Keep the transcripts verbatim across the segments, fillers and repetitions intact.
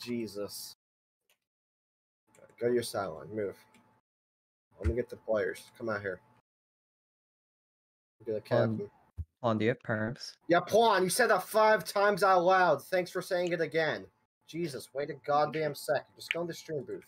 Jesus. Go to your sideline. Move. Let me get the players. Come out here. Get a captain. Um, Hold on, do you have perms? Yeah, Pawn, you said that five times out loud. Thanks for saying it again. Jesus, wait a goddamn second. Just go in the stream booth.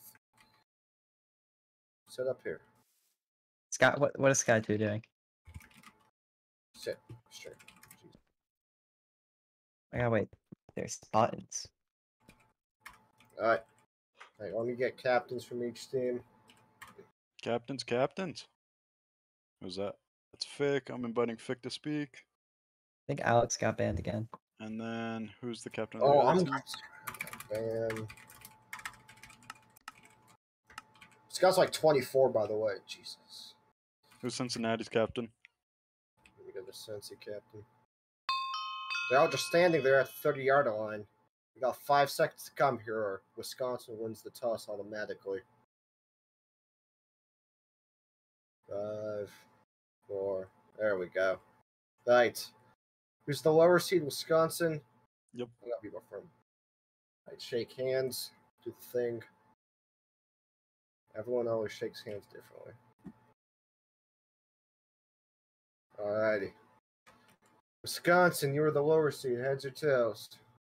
Sit up here. Scott, what what is Sky two doing? Sit. Straight. Jesus. I gotta wait. There's buttons. Alright. Alright, let me get captains from each team. Captains, captains. Who's that? That's Fick. I'm inviting Fick to speak. I think Alex got banned again. And then who's the captain of the Oh, other I'm team? ban. This guy's like twenty-four, by the way. Jesus. Who's Cincinnati's captain? Let me get the Cincy captain. They're all just standing there at the thirty-yard line. We got five seconds to come here, or Wisconsin wins the toss automatically. Five, four. There we go. Right. Who's the lower seed? Wisconsin. Yep. I gotta be my friend. Right. Shake hands. Do the thing. Everyone always shakes hands differently. Alrighty. Wisconsin, you were the lower seed. Heads or tails?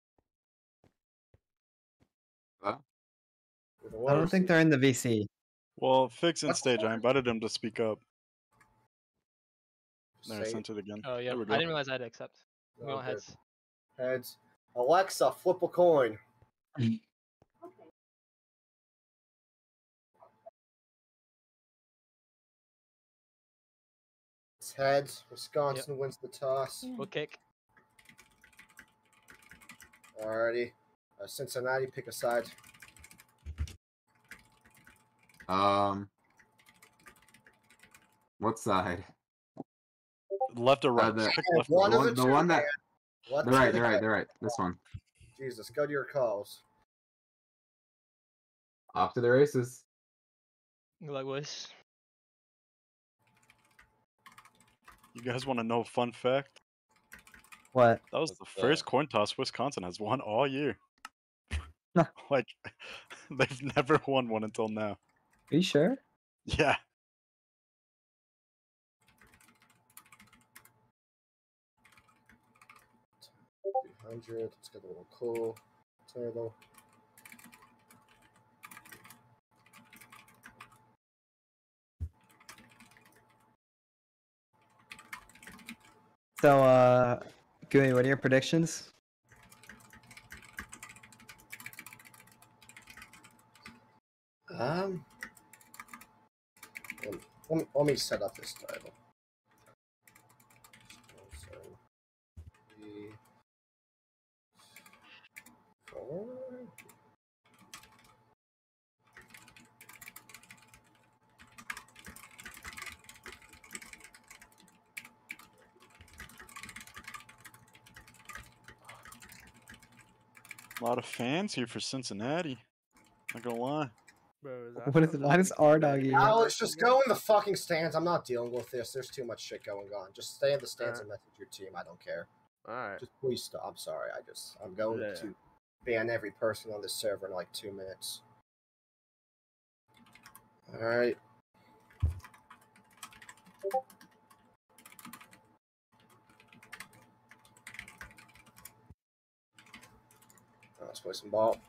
Huh? You're the I lower don't think seed. they're in the V C. Well, Fick's in What's stage. the- I invited him to speak up. There, I Say- sent it again. Oh yeah, There we I go. didn't realize I had to accept. We Oh, want good. heads. Heads. Alexa, flip a coin. It's heads. Wisconsin wins the toss. We'll kick. Alrighty. Uh, Cincinnati, pick a side. Um, what side? Left or right? Uh, the, Pick Yeah, left or one the right. of one, the the two, one that. man. Let's They're see right. the They're guy- right. They're right. This one. Jesus, go to your calls. Off to the races. Good luck, boys. You guys want to know a fun fact? What? That was What's the that? first coin toss Wisconsin has won all year. Like, they've never won one until now. Are you sure? Yeah. three hundred. Let's get a little cool. Turtle. So, uh, Gooey, what are your predictions? Um, let, let me, let me set up this title. So, three, four. A lot of fans here for Cincinnati. Not gonna lie. Bro, is that What is? fucking Why does R Dog Cincinnati? here? Alex, just go in the fucking stands. I'm not dealing with this. There's too much shit going on. Just stay in the stands Alright. and message your team. I don't care. Alright. Just please stop. I'm sorry. I just I'm going Yeah. to ban every person on this server in like two minutes. All right. Let's play some ball.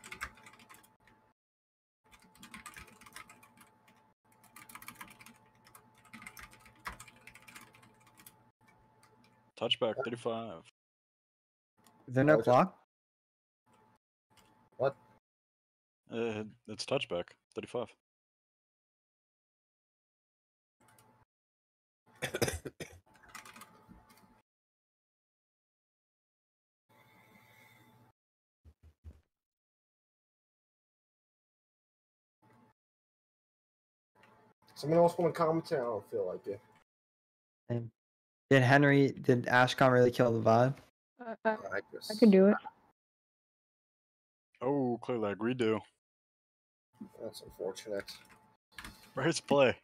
Touchback, thirty-five. Is there no Oh, just- clock? What? Uh, it's touchback, thirty-five. Someone else want to commentate? I don't feel like it. And did Henry? Did Ashcon really kill the vibe? Uh, uh, I just. I can do it. Oh, clearly I redo. That's unfortunate. Where's play?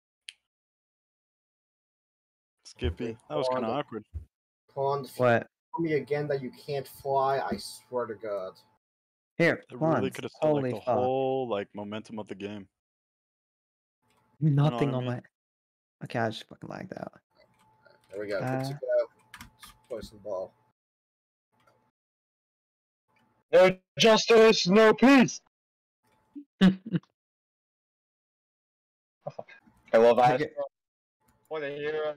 Skippy. That was kind of awkward. Pawn. What? Tell me again that you can't fly, I swear to God. Here, It come really on. could have stolen Holy like the fuck. whole like momentum of the game. Nothing what I on mean? my. Okay, I just fucking lagged out. There we go. Good Uh, to go. Let's play some ball. No justice, no peace. I love I Astro. get- What a hero.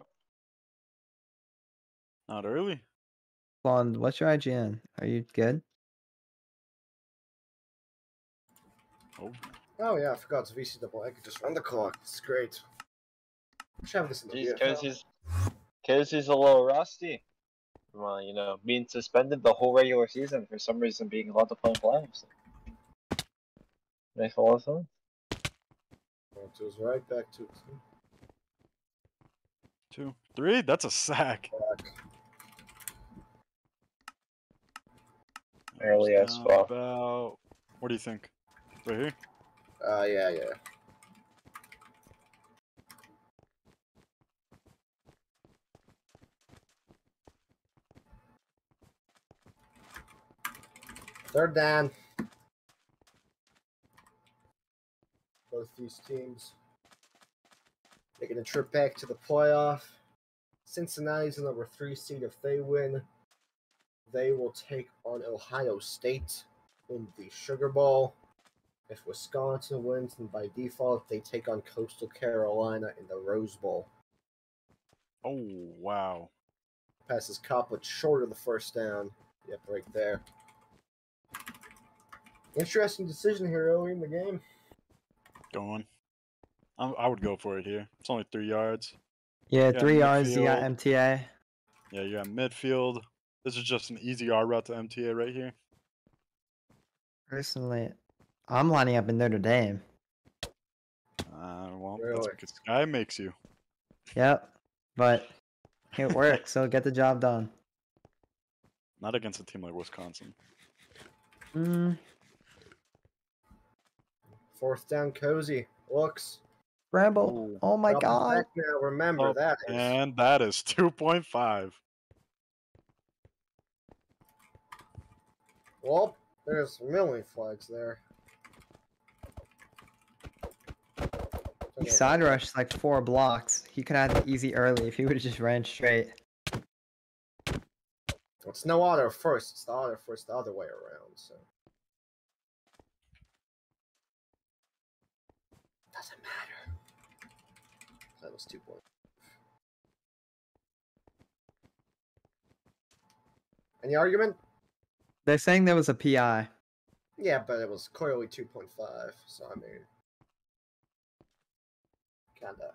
Not early. Blonde, what's your I G N? Are you good? Oh, Oh yeah, I forgot it's V C double. I could just run the clock. It's great. I should have this in the Jeez, V F L. cause he's, cause he's a little rusty. Well, you know, being suspended the whole regular season for some reason, being allowed to play in playoffs. Makes a lot of sense. Well, it was right back to two, three. That's a sack. Early as Down fuck. About. What do you think? Right here. Uh, yeah, yeah. Third down. Both these teams making a trip back to the playoff. Cincinnati's the number three seed. If they win, they will take on Ohio State in the Sugar Bowl. If Wisconsin wins, then by default, they take on Coastal Carolina in the Rose Bowl. Oh, wow. Passes Coplet short of the first down. Yep, right there. Interesting decision here early in the game. Going. I'm, I would go for it here. It's only three yards. Yeah, got three yards, you got midfield. M T A. Yeah, you got midfield. This is just an easy R route to M T A right here. Personally, I'm lining up in Notre Dame. Uh, well, Really? that's because Sky makes you. Yep, but it works, so get the job done. Not against a team like Wisconsin. Mm, Fourth down, Cozy. Looks. Rebel. Oh my Drop it god. back now. Remember, Oh, that is. And that is two point five. Well, there's a million flags there. He side rushed like four blocks. He could have had the easy early if he would have just ran straight. It's no auto first. It's the auto first the other way around. So doesn't matter. That was two points. Any argument? They're saying there was a P I. Yeah, but it was clearly two point five. So I mean, kinda.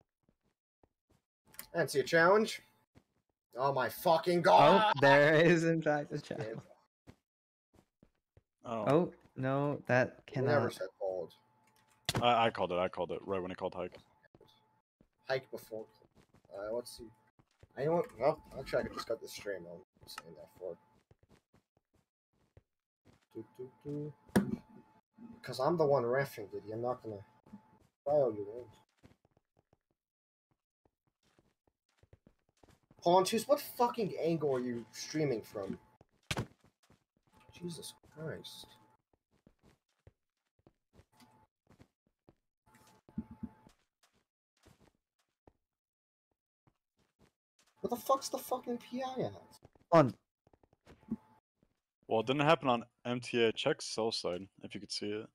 I didn't see a challenge. Oh my fucking god! Oh, there is in fact a challenge. Oh, Oh, no, that We never cannot. said hold. I, I called it. I called it right when it called hike. Hike before. Uh, let's see. I know what. Well, actually, I could just cut this stream. I'm saying that for. Because I'm the one reffing, dude. You're not gonna. Well, you won't. Pontus, what fucking angle are you streaming from? Jesus Christ. Where the fuck's the fucking P I at? On. Well, it didn't happen on M T A. Check cell side if you could see it.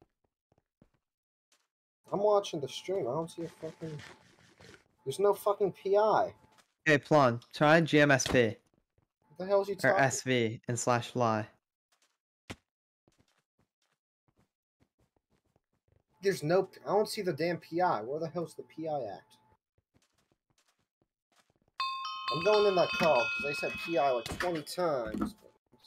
I'm watching the stream. I don't see a fucking. There's no fucking P I. Okay, Plon, try G M S P. What the hell is he Or talking? S V and slash fly. There's no. I don't see the damn P I. Where the hell's the P I at? I'm going in that call because they said P I like twenty times.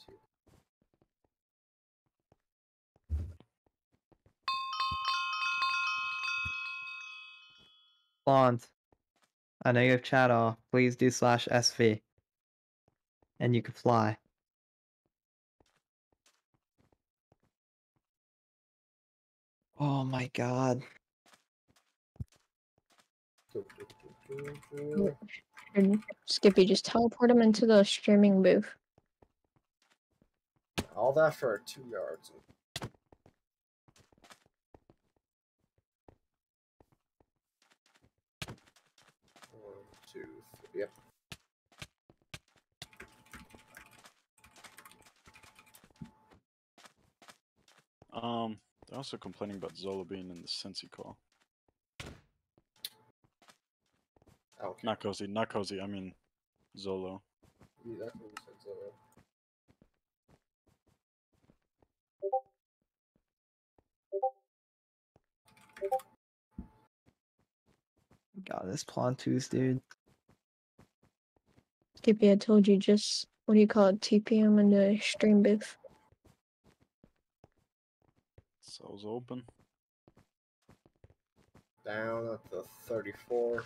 Blonde. I know you have chat off. Please do slash S V. And you can fly. Oh my god. Skippy, just teleport him into the streaming booth. All that for two yards. One, two, three. Yep. Um, they're also complaining about Zola being in the Cincy call. Okay. Not Cozy, not Cozy. I mean, Zolo. Yeah, that's what we said, Zolo. God, this Plantus, dude. Skippy, I told you just, what do you call it, T P M in the stream booth. Cells open. Down at the thirty-four.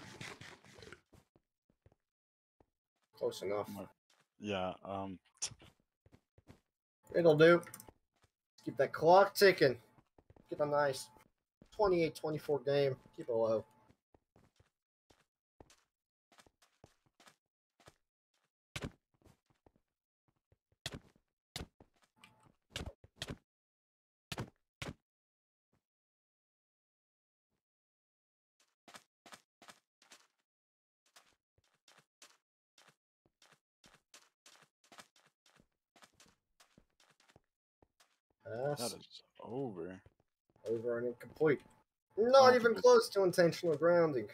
Close enough. Yeah, um. It'll do. Keep that clock ticking. Keep a nice twenty-eight twenty-four game. Keep it low. Pass. That is over. Over and incomplete. Not Oh, even goodness. close to intentional grounding.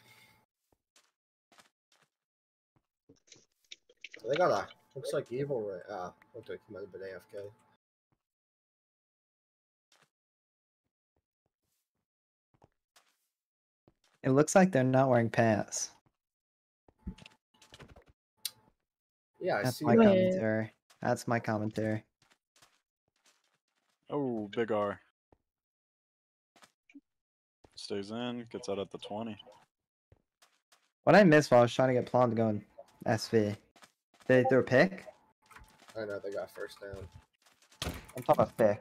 They got a, looks like evil right. Ah, looked like he might have been A F K. It looks like they're not wearing pants. Yeah, I That's see my that. commentary. That's my commentary. Oh, big R. Stays in, gets out at the twenty. What I missed while I was trying to get Plum to go in S V. Did they throw a pick? I know they got first down. I'm talking about pick.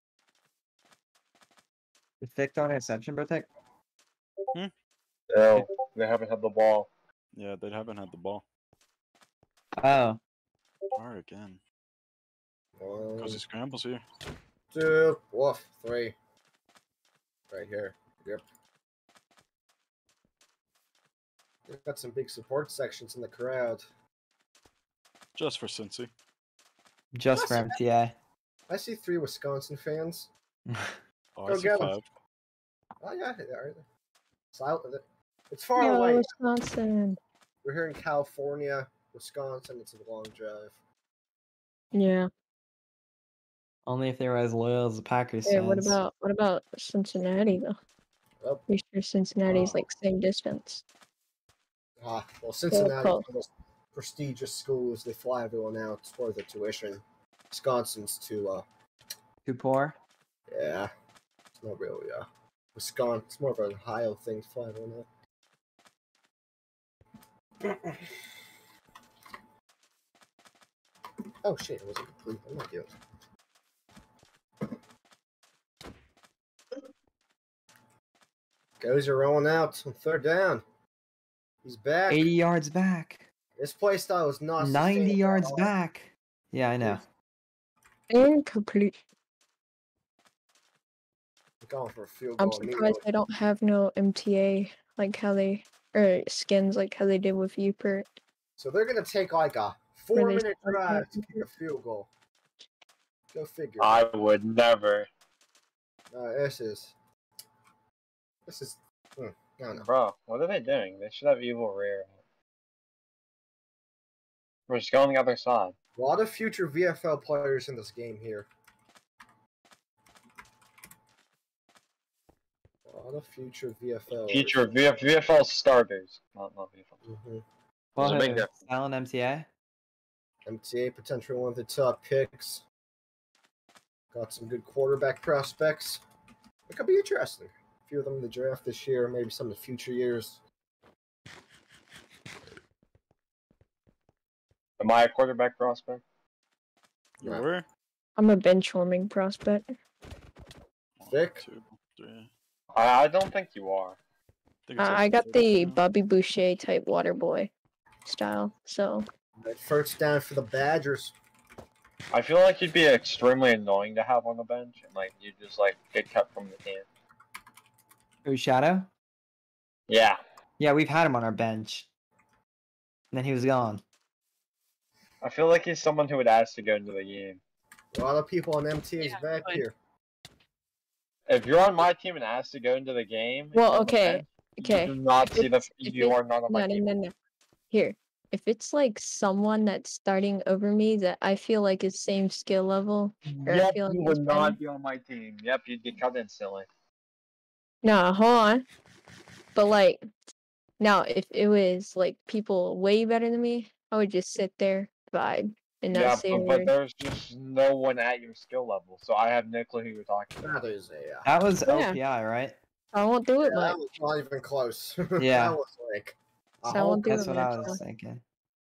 Is Fick throwing an interception, bro? Tick? Hmm? No, they haven't had the ball. Yeah, they haven't had the ball. Oh. R again. One, Cozy scrambles here. two, woof, three. Right here. Yep. They've got some big support sections in the crowd. Just for Cincy. Just for M T A. I see three Wisconsin fans. Oh, Go I see get 'em. five. Oh yeah, they are. Silent. It's far Yo, away. Wisconsin. We're here in California, Wisconsin. It's a long drive. Yeah. Only if they were as loyal as the Packers Yeah, what fans. about what about Cincinnati though? Oh. Pretty sure Cincinnati's Oh. like same distance. Ah, well, They're Cincinnati close. is the most prestigious schools. They fly everyone out for the tuition. Wisconsin's too, uh, Too poor? yeah, it's not really, uh, Wisconsin. It's more of an Ohio thing to fly everyone out. Oh shit, it wasn't complete. I'm not doing Goes are rolling out on third down. He's back. eighty yards back. This play style is not ninety sustainable yards at all. back. Yeah, I know. Incomplete. They're going for a field I'm goal surprised immediately. they don't have no M T A like how they or skins like how they did with Upert. So they're gonna take like a Where four they minute start drive that- to kick a field goal. Go figure. I would never. Uh, this is. This is. Hmm, I don't know. Bro, what are they doing? They should have evil rare. We're just going the other side. A lot of future V F L players in this game here. A lot of future V F L. Future V F- VFL starters. Not, not V F L. Mm-hmm. Well, There's a big who? difference. Silent M T A? M T A potentially one of the top picks. Got some good quarterback prospects. It could be interesting. A few of them in the draft this year, maybe some in the future years. Am I a quarterback prospect? You Nah. were? I'm a bench warming prospect. Thick. Two, three. I, I don't think you are. think Uh, it's like I got four, the two. Bobby Boucher type water boy style, so That first down for the Badgers. I feel like you'd be extremely annoying to have on the bench, and like you just like get cut from the team. Who, Shadow? Yeah. Yeah, we've had him on our bench. And then he was gone. I feel like he's someone who would ask to go into the game. A lot of people on M T A's Yeah, back but- here. If you're on my team and asked to go into the game, Well, on the okay, bench, okay. you do not If see the. it's- if You it's- are not on my No, no, team. no, no. Here, if it's like someone that's starting over me that I feel like is same skill level, or I Yep, feel like you is would better. not be on my team. Yep, you'd get cut instantly. No, hold on. But like, now if it was like people way better than me, I would just sit there, vibe, and not Yeah, say but, a but word. there's just no one at your skill level, so I have no clue who you're talking about. That is a. Uh, That was Yeah. O P I, right? I won't do yeah, it that much. was not even close. Yeah. That was like. A So I whole, won't do That's it what I much. was so- thinking.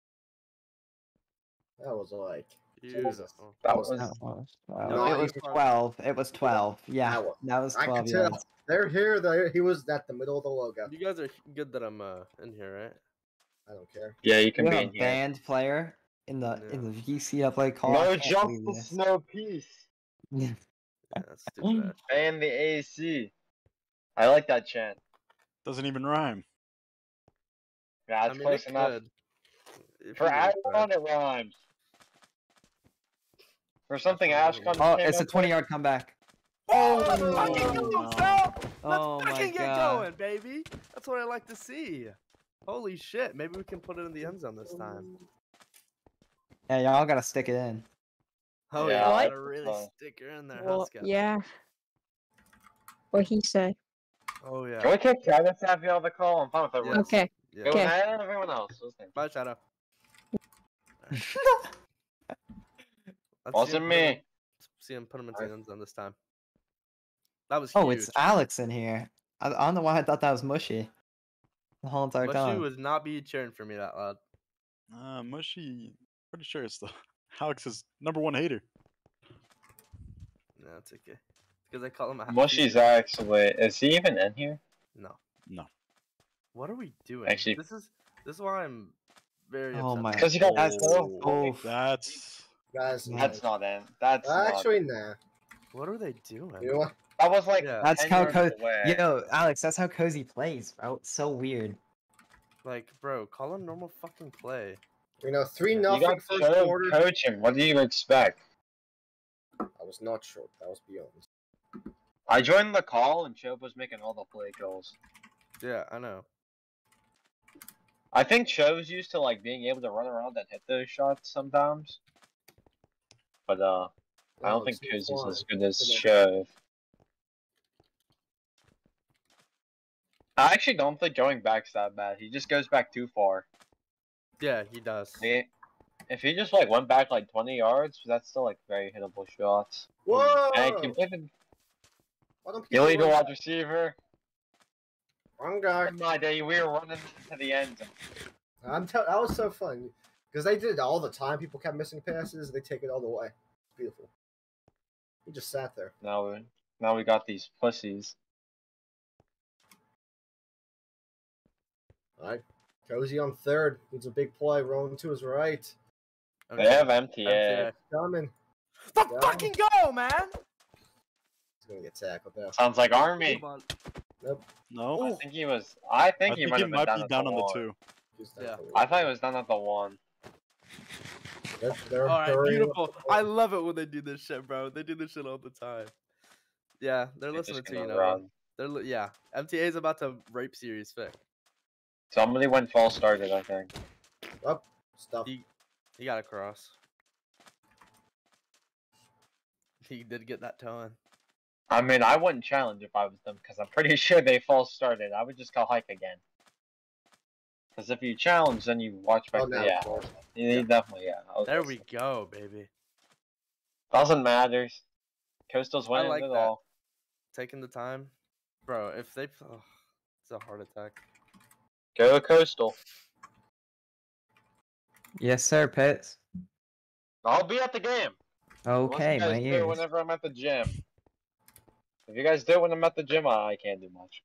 that was like. Beautiful. That was- was. That was twelve. No, it was you- twelve. It was twelve. Yeah, That was- that was I twelve could tell. yards. They're here. There, he was at the middle of the logo. You guys are good that I'm uh in here, right? I don't care. Yeah, you can We be have in a here. banned player in the No. in the V C W call. No I can't believe justice, this. no peace. Yeah, that's stupid. ass. And the A C. I like that chant. Doesn't even rhyme. Yeah, I it's mean, close it enough. could. If For you really tried. Ashcon, it rhymes. For something That's Ashcon not Oh, came it's a up twenty with- yard comeback. Oh, Oh, fucking no. go, Phil! Let's Oh my fucking get God. going, baby. That's what I like to see. Holy shit! Maybe we can put it in the end zone this time. Yeah, y'all gotta stick it in. Oh Yeah, yeah, What? gotta really uh, stick her in there, Well, huh, Scott? yeah. What he said. Oh yeah. Can we kick Travis Happy out of the call? I'm fine with everyone. Yes. Okay. Yeah. Go Okay. ahead and everyone else. Listen. Bye, Shadow. Let's Wasn't see him put him me. in- See him put him into the end zone this time. That was Oh, huge. it's Alex in here. I, I don't know why I thought that was Mushy. The whole entire Mushy time. would not be cheering for me that loud. Uh, Mushy, pretty sure it's the Alex's number one hater. No, it's okay. Because I call him a half Mushy's actually. Is he even in here? No. No. What are we doing? Actually- this is this is why I'm very Oh upset. my- Because you got That's oh, oh, That's Guys, That's not in. That's not. actually nah. What are they doing? You know what? That was like. Yeah. That's ten how yards Co- away. Yo, Alex, that's how Cozy plays, bro. It's so weird. Like, bro, call a normal fucking play. You know, three You nothing got first Cho quarter. coaching. What do you expect? I was not short. That was beyond. I joined the call and Chope was making all the play calls. Yeah, I know. I think Cho's used to like being able to run around and hit those shots sometimes. But uh I don't Oh, think too Cho's far. as good as Good Cho. I actually don't think going back's that bad. He just goes back too far. Yeah, he does. He, if he just like went back like twenty yards, that's still like very hittable shots. Whoa! And he completed Why don't people illegal run wide that? receiver. Wrong guy. In my day, we were running to the end zone. I'm tell that was so fun because they did it all the time. People kept missing passes. They take it all the way. It's beautiful. He just sat there. Now we now we got these pussies. All right, Cozy on third. Needs a big play. Rolling to his right. They have M T A. M T A. Coming. Let's Yeah. fucking go, man! He's gonna get tackled now. Sounds like Army. Come on. no. I think he was. I think I he think might he have been might down, be at down the on the one. two. He's Yeah. definitely- I thought he was down at the one. They're, they're All right, hurrying beautiful. up the I ball. love it when they do this shit, bro. They do this shit all the time. Yeah, they're They're listening just to you, gonna Noah. run. They're li- yeah. M T A is about to rape Series Vic. Somebody went false started, I think. Up. Stuff. He he got a cross. He did get that towing. I mean, I wouldn't challenge if I was them because I'm pretty sure they false started. I would just call hike again. Because if you challenge, then you watch back. Oh, now yeah, it's false. you you definitely yeah. I was There listening. we go, baby. Doesn't matter. Coastal's I winning like it that. all. Taking the time, bro. If they, oh, it's a heart attack. Go Coastal. Yes, sir, Pitts. I'll be at the game. Unless Okay, you guys my do it ears. whenever I'm at the gym. If you guys do it when I'm at the gym, I I can't do much.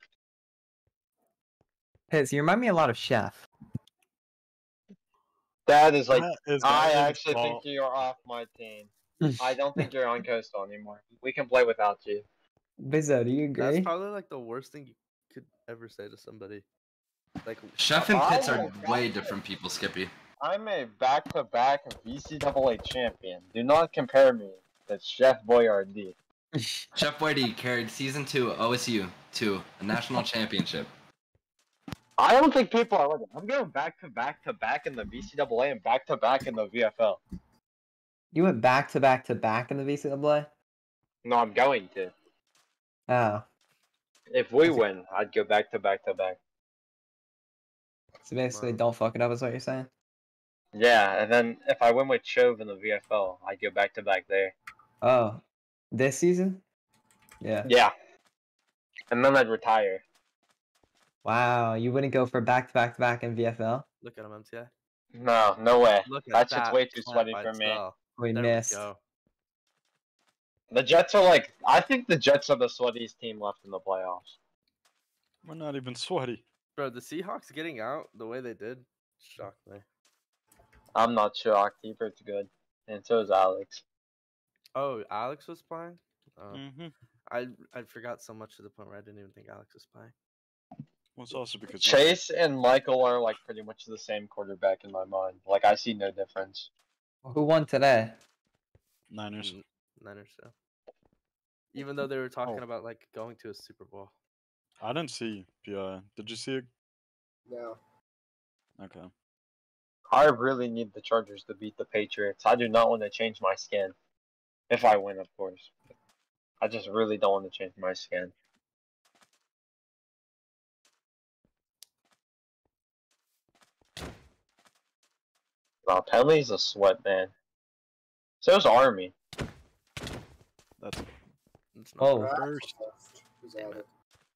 Pitts, you remind me a lot of Chef. That is like That is I not his actually fault. think you're off my team. I don't think you're on Coastal anymore. We can play without you. Bizzo, do you agree? That's probably like the worst thing you could ever say to somebody. Like Chef and I Pits are will- way different people, Skippy. I'm a back-to-back V C double A champion. Do not compare me to Chef Boyardee. Chef Boydie carried season two O S U to a national championship. I don't think people are looking. I'm going back to back to back in the V C double A and back to back in the V F L. You went back to back to back in the V C double A? No, I'm going to. Oh. If we win, I'd go back to back to back. So basically, Wow. don't fuck it up is what you're saying? Yeah, and then if I win with Chove in the V F L, I'd go back to back there. Oh. This season? Yeah. Yeah. And then I'd retire. Wow, you wouldn't go for back to back to back in V F L? Look at him, M T I. No, no way. Look at That that. shit's way too clap sweaty by for me. itself. We There missed. we go. The Jets are like, I think the Jets are the sweatiest team left in the playoffs. We're not even sweaty. Bro, the Seahawks getting out the way they did shocked me. I'm not shocked. Ebert's good. And so is Alex. Oh, Alex was playing? Oh. Mm-hmm. I I forgot so much to the point where I didn't even think Alex was playing. Well, it's also because Chase and Michael are like pretty much the same quarterback in my mind. Like, I see no difference. Who won today? Niners. N- Niners, so. Even though they were talking Oh. about like going to a Super Bowl. I didn't see P I. Did you see it? No. Okay. I really need the Chargers to beat the Patriots. I do not want to change my skin. If I win, of course. I just really don't want to change my skin. Wow, Penley's a sweat, man. So's Army. That's It's not Oh. the first. Who's at it?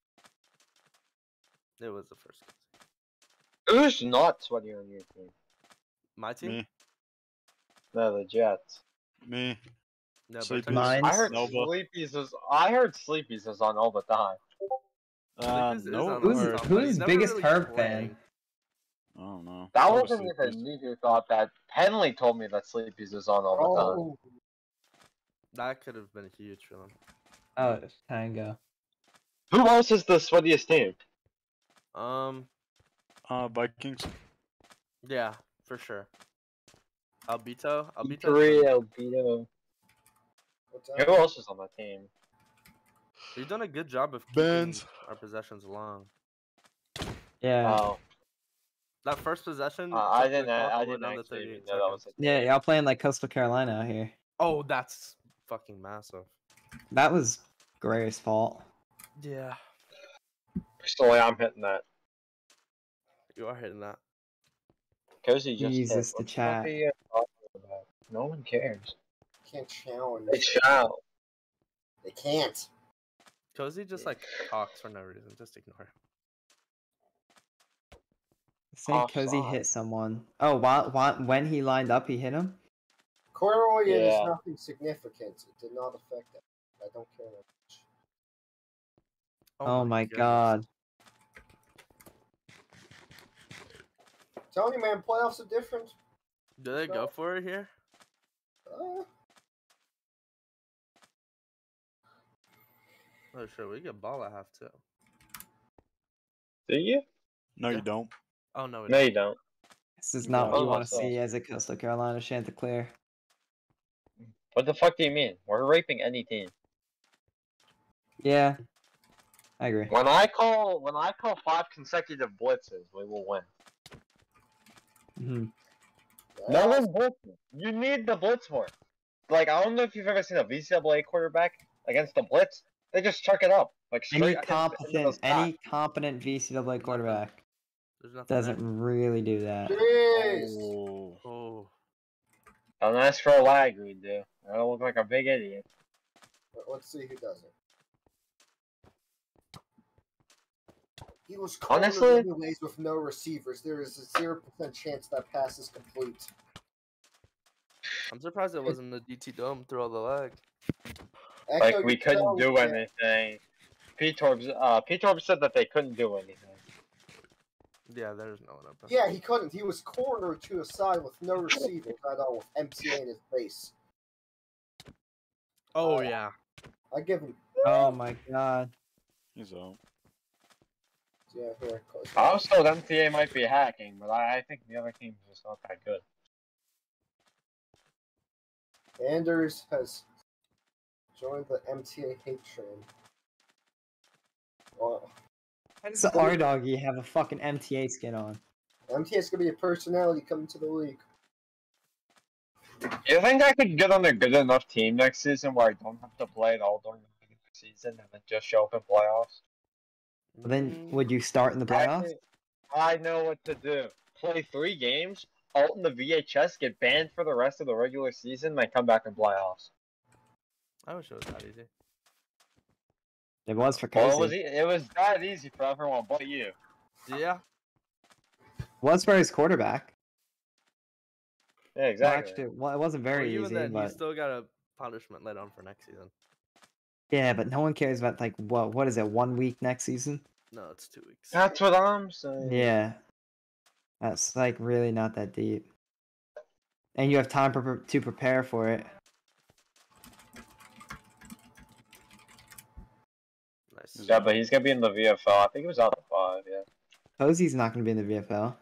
It was the first. Who's not sweaty on your team? My team? Me. No, the Jets. Me. No, but Sleepy. Mine. I heard Nova. Sleepy's is. I heard Sleepy's is on all the time. Uh, Sleepy's is no. on Who's- the or- top, but who's he's never biggest really Herb fan? playing. I don't know. That Probably wasn't even Sleepy's. me who thought that. Penley told me that Sleepy's is on all the time. Oh, That could have been huge for them. Oh, it's Tango. Who else is the sweatiest team? Um, Uh, Vikings. yeah, for sure. Albito, Albito. Three, Albito. what's Who that? else is on that team? We've done a good job of keeping Benz. our possessions long. Yeah. Oh, That first possession. uh, I took the didn't. clock I all the way didn't down to actually even thirty-eight know that was seconds. a Yeah, team. y'all playing like Coastal Carolina out here. Oh, that's fucking massive. That was Gray's fault. Yeah, Personally, I'm hitting that. you are hitting that. Cozy just Jesus, hit. the What fuck chat. are you guys talking about? No one cares. Can't challenge. They shall. They can't. Cozy just like talks for no reason. Just ignore him. Say Cozy Offside. hit someone. Oh, while, while, when he lined up, he hit him? Corduroy Yeah. is nothing significant. It did not affect it. I don't care that much. Oh, my goodness. god. Telling you, man, playoffs are different. Do they go for it here? Uh, Oh shit, we get ball at half too. Do you? No, Yeah. you don't. Oh no, we No, don't. you don't. This is not what you Oh, want to so- see as a Coastal Carolina Chanticleer. What the fuck do you mean? We're raping any team. Yeah. I agree. When I call, when I call five consecutive blitzes, we will win. hmm No one blitzes. You need the blitz more. Like, I don't know if you've ever seen a V C double A quarterback against the blitz. They just chuck it up. Like, straight Any against the end of the competent, stack. any competent V C double A quarterback There's nothing doesn't really do that. Jeez. Oh. there. Oh, Don't ask for a lag read, dude. I don't look like a big idiot. Let- Let's see who does it. He was Honestly- cornered anyways with no receivers. There is a zero percent chance that pass is complete. I'm surprised it wasn't the D T Dome through all the lag. Like, Echo, we you couldn't tell do me, anything. P-Torbs, uh, P-Torbs said that they couldn't do anything. Yeah, there's no one open. Yeah, he couldn't. He was cornered to a side with no receivers at all, with M T A in his face. Oh Uh, yeah. I give him. Oh my god. He's out. Yeah, here. Close I was told M T A might be hacking, but I, I think the other team's just not that good. Anders has joined the M T A hate train. Well, Why does the R-Doggy have a fucking M T A skin on? M T A's gonna be a personality coming to the league. You think I could get on a good enough team next season where I don't have to play at all during the regular season and then just show up in playoffs? Well, then, would you start in the playoffs? Actually, I know what to do. Play three games, alt in the V H S, get banned for the rest of the regular season, then come back in playoffs. I wish it was that easy. It was for Well, it Cozy. was, e- it was that easy for everyone but you. Yeah. It was for his quarterback. Yeah, Well, exactly. actually, well, it wasn't very well, even easy, then, but... you still got a punishment laid on for next season. Yeah, but no one cares about, like, what, what is it, one week next season? No, it's two weeks. That's what I'm saying. Yeah. That's, like, really not that deep. And you have time pre- to prepare for it. Nice. Yeah, but he's gonna be in the V F L. I think he was out at five, yeah. Cozy's not going to be in the V F L.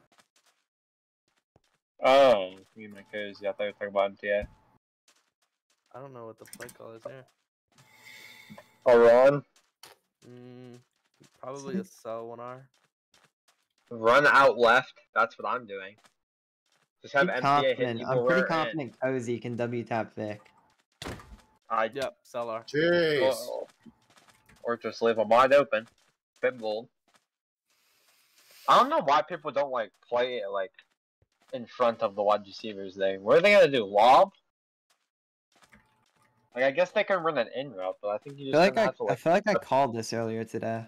Oh, me and my Cozy. I thought you were talking about M T A. I don't know what the play call is here. A run. Mm, probably a sell one R. Run out left. That's what I'm doing. Just have I'm M T A hit confident. Evil I'm pretty Rare in. confident Cozy can W-tap Vic. I Yep, sell R. Jeez. or, or just leave them wide open. Bit bold. I don't know why people don't like play it like in front of the wide receivers there. What are they gonna do? Lob? Like I guess they can run an in route, but I think you I just feel like I, have to I like. feel like I called this earlier today.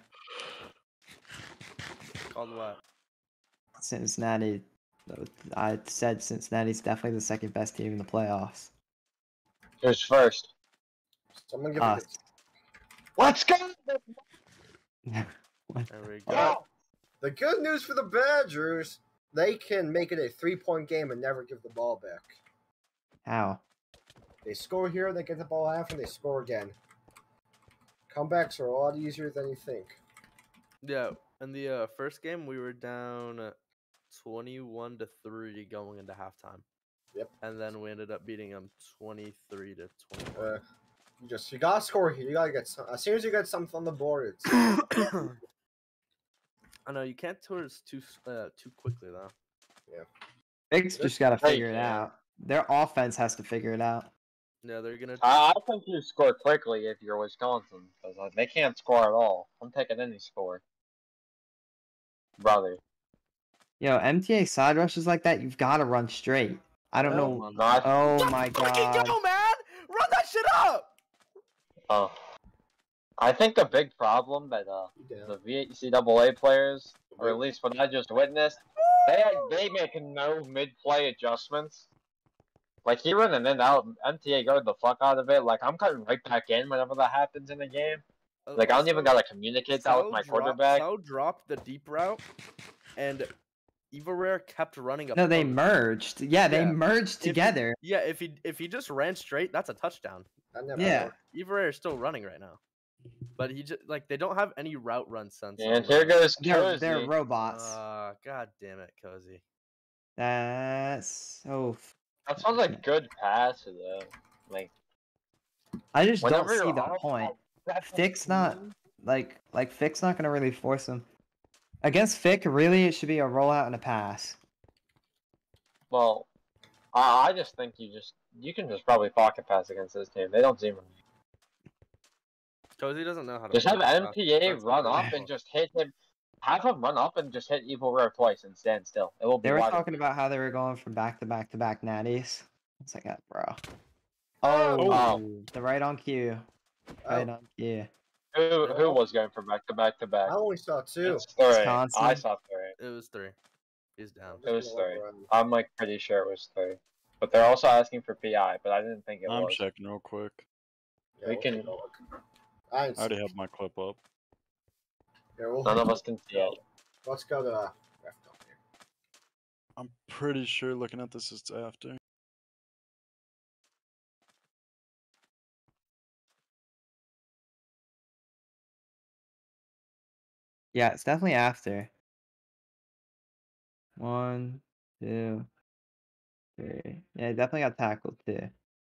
Called what? Cincinnati. I said Cincinnati's definitely the second best team in the playoffs. Who's first? Someone give Us. it. Let's go! There we go. Oh! The good news for the Badgers, they can make it a three-point game and never give the ball back. How? They score here, they get the ball half, and they score again. Comebacks are a lot easier than you think. Yeah, in the uh, first game, we were down twenty-one to three going into halftime. Yep. And then we ended up beating them twenty-three to twenty-one. Uh, you just you gotta score here. You gotta get some. As soon as you get something on the board, it's I know you can't tourist too uh, too quickly though. yeah. Vic's just got to Hey, figure it man. out. Their offense has to figure it out. Yeah, they're gonna. I I think you score quickly if you're Wisconsin, because like, they can't score at all. I'm taking any score. Brother. Yo, M T A side rushes like that, you've got to run straight. I don't Hell know. No, I- Oh my Fucking god. go, man! Run that shit up! Oh. I think the big problem that uh, Yeah. the V C double A players, or at least what I just witnessed, they they make no mid-play adjustments. Like he run and then out, M T A guard the fuck out of it. Like I'm cutting right back in whenever that happens in the game. Uh, Like I don't even also, gotta communicate that Sal with my drop- quarterback. Sal dropped the deep route, and Eva Rare kept running a No, they post. merged. Yeah, they Yeah. merged If he- together. Yeah, if he if he just ran straight, that's a touchdown. That never Yeah. worked. Eva Rare is still running right now, but he just like they don't have any route run sense. And here goes They're, Cozy. they're robots. Uh, God damn it, Cozy. That's so. That sounds like good pass though. Like I just don't whenever see you're the off, point. that's Fick's not like like Fick's not gonna really force him. Against Fick, really, it should be a rollout and a pass. Well, I, I just think you just you can just probably pocket pass against this team. They don't seem Cozy doesn't know how to. just have play this M stuff. P A That's run what I'm up saying. and just hit him. Have him run up and just hit Evil Rare twice and stand still. It will be They were wide talking open. about how they were going from back to back to back natties. It's like, uh, bro. Oh. Oh, the right on cue. Right Oh, on cue. Who who was going from back to back to back? I only saw two. It's three. Wisconsin. I saw three. It was three. He's down. It was Just gonna three. let run. I'm like pretty sure it was three. But they're also asking for P I, but I didn't think it I'm was. checking real quick. Yeah, We we'll can- take a look. I ain't I already seen- have my clip up. Yeah, we'll- None of us can see it. Let's go to uh, ref talk here. I'm pretty sure looking at this it's after. Yeah, it's definitely after. One, two, three. Yeah, he definitely got tackled too.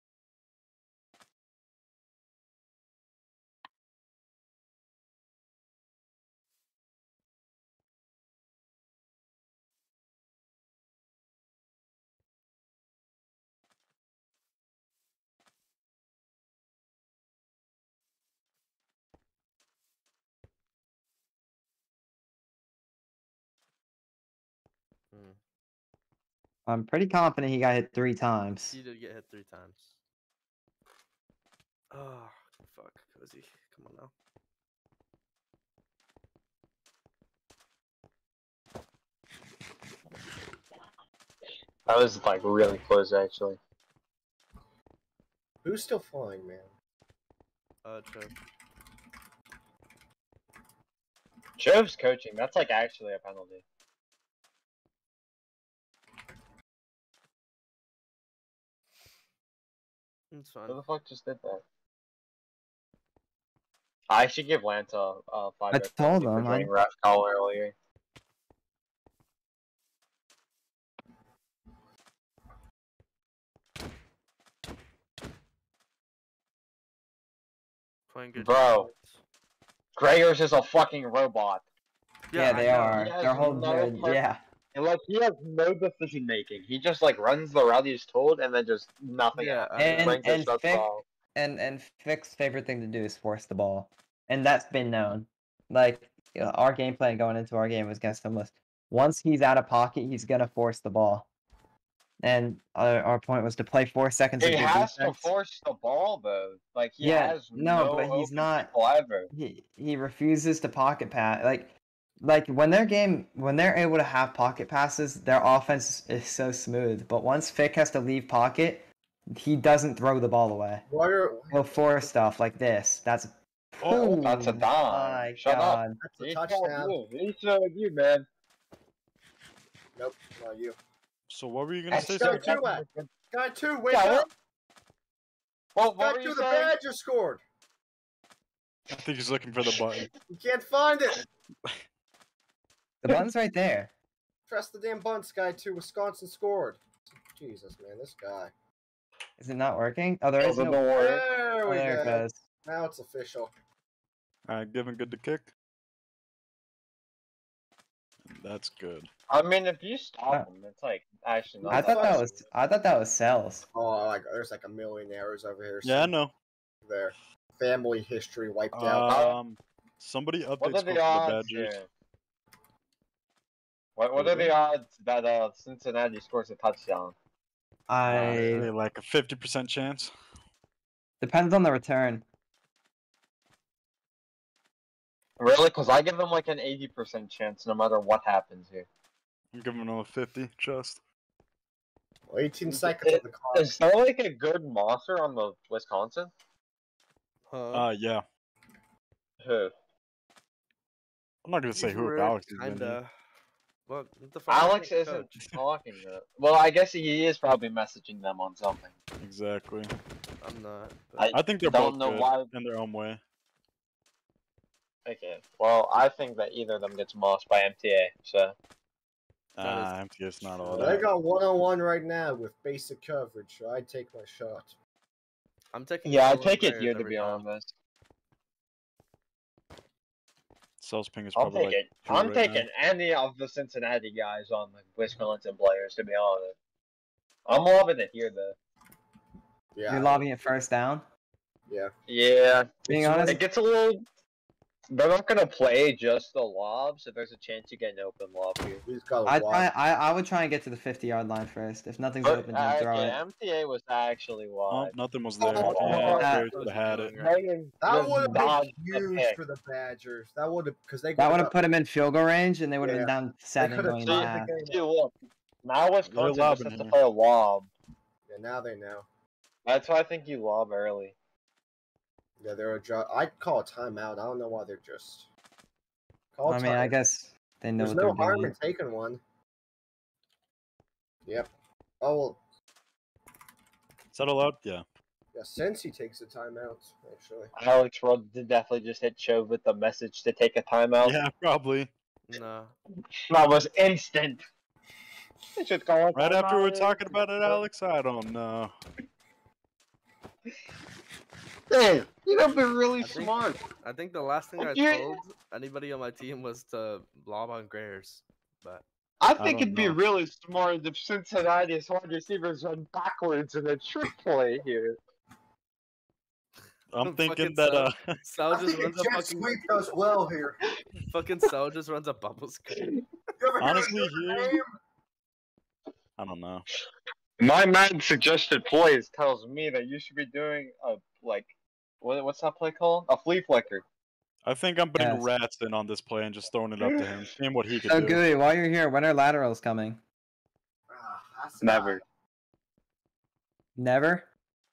Hmm. I'm pretty confident he got hit three times. He did get hit three times. Oh, fuck. Cozy. Come on now. That was like really close, actually. Who's still flying, man? Uh, Trev. Job's coaching. That's like actually a penalty. It's fine. Who the fuck just did that? I should give Lance a uh, five I yard told penalty for him, I- joining ref call earlier. Playing good Bro. defense. Gregor's is a fucking robot. Yeah, I they know. are. He has They're whole no good. pur- Yeah. And like he has no decision making. He just like runs the route he's told and then just nothing Yeah, happens. I He know. And brings it, and shuts Fick off. and and Fick's favorite thing to do is force the ball, and that's been known. Like you know, our game plan going into our game was against him was once he's out of pocket, he's gonna force the ball. And our, our point was to play four seconds He of good has defense. to force the ball though. Like he Yeah, has no, no, but he's open not- people ever. He he refuses to pocket pass. Like like when their game when they're able to have pocket passes, their offense is so smooth. But once Fick has to leave pocket, he doesn't throw the ball away. What are He'll force stuff like this. That's Oh, that's a Ooh, dime. My Shut up. God. that's a He touchdown? showed you. He showed you, man. Nope, not you. So what were you gonna That's say? Sky Sir? two at Sky two, wake Yeah, up! what? What, Sky what were two, you the saying? Badger scored. I think he's looking for the button. You can't find it. The button's right there. Press the damn button, Sky two. Wisconsin scored. Jesus, man, this guy. Is it not working? Oh, there is Open no. the door. There Oh, we there it go. goes. Now it's official. Alright, give him good to kick. That's good. I mean, if you stop Uh, him, it's like actually not I that thought that bad. was I thought that was cells. Oh, like there's like a million errors over here. Yeah, I Some- know. Their family history wiped out. Um, somebody What update are score the for the odds Badgers. here? What What are the odds that uh Cincinnati scores a touchdown? I Say like a fifty percent chance. depends on the return. Really? Because I give them like an eighty percent chance no matter what happens here. I'm giving them a fifty, just. Well, eighteen seconds on the clock. Is there like a good monster on the Wisconsin? Huh? Uh, yeah. Who? I'm not gonna say He's who if rude, Alex is in here. kinda. What what the fuck? is Alex the isn't coach? talking though. Well, I guess he is probably messaging them on something. Exactly. I'm not. but- I I think they're don't both know good why. in their own way. Okay. Well, I think that either of them gets mossed by M T A. So That is Ah, M T S not all They that. got one on one right now with basic coverage, so I'd take my shot. I'm taking. yeah, I Nolan take it Bears here to every be time. honest. Cells ping is I'll probably take like it. two I'm right taking now. any of the Cincinnati guys on the Wisconsin players to be honest. I'm loving it here though. Yeah. You're lobbing it first down. Yeah. Yeah. Being It's- honest- it gets a little. They're not gonna play just the lob, so there's a chance you get an open lob here. He's got I a try wide. I I would try and get to the fifty yard line first. If nothing's But, open, uh, then throw okay, it. M T A was actually Oh, wide. nothing was there. Oh, yeah, that- Bears would've had it. Megan That just would have dodged been the huge pick. for the Badgers. That would have because they That would have got- put him in field goal range, and they would have Yeah. been down seven could've going See, into tied half. the game. see, look. Now Wisconsin just lobbing has to here. play a lob. Yeah, now they know. That's why I think you lob early. Yeah, they're a jo- I'd call a timeout. I don't know why they're just. Call I mean, I time. guess they know There's what no they're harm doing. in taking one. Yep. Oh well. Is that allowed? Yeah. Yeah, since he takes a timeout, actually. Alex Road did definitely just hit Chove with the message to take a timeout. Yeah, probably. No. That was instant. They should call it Right after we were timeout. talking about it, Alex? I don't know. Hey, you have been really I think, smart. I think the last thing I You- told anybody on my team was to blob on Grayers, but I I think don't it'd be know. really smart if Cincinnati's wide receivers run backwards in a trick play here. I'm thinking fucking that Sal, uh, Sal I just think a runs a jet fucking sweep does well here. fucking Sal just runs a bubble screen. You ever hear honestly of Notre here, Dame? I don't know. My man suggested plays tells me that you should be doing a like, what, what's that play called? A flea flicker. I think I'm putting Yes. rats in on this play and just throwing it up to him, seeing what he can So do. Gooey, while you're here, when are laterals coming? Ah, that's Never. not- Never?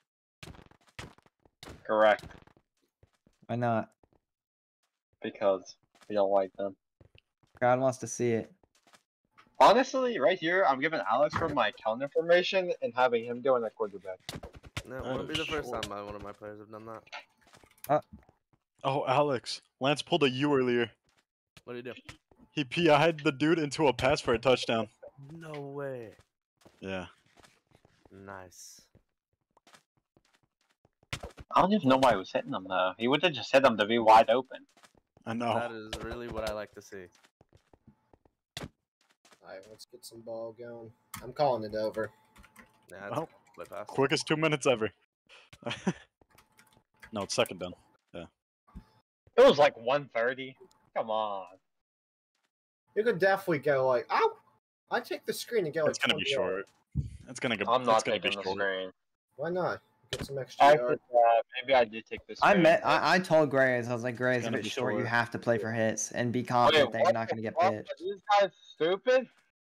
Correct. Why not? Because we don't like them. Crowd wants to see it. Honestly, right here, I'm giving Alex for my account information and having him doing a quarterback. No, it Oh, won't be the first sure. time my, one of my players have done that. Oh, Alex. Lance pulled a U earlier. What do you do? He P I'd the dude into a pass for a touchdown. No way. Yeah. Nice. I don't even know why he was hitting them though. He would have just hit them to be wide open. I know. That is really what I like to see. Alright, let's get some ball going. I'm calling it over. Yeah, Well, that's my pass. quickest two minutes ever. No, it's second down. Yeah. It was like one thirty. Come on. You could definitely go like, ow! I take the screen and go like It's gonna be twenty yards. short. It's gonna go. I'm not it's gonna taking be the short. screen. Why not? Get some extra I yards. could, uh, maybe I did take this. I met. I, I told Grays. I was like, Grays, if gonna it's be short, you short. have to play for hits and be Wait, confident that you're what not the going to get fuck? pitched. Are these guys stupid?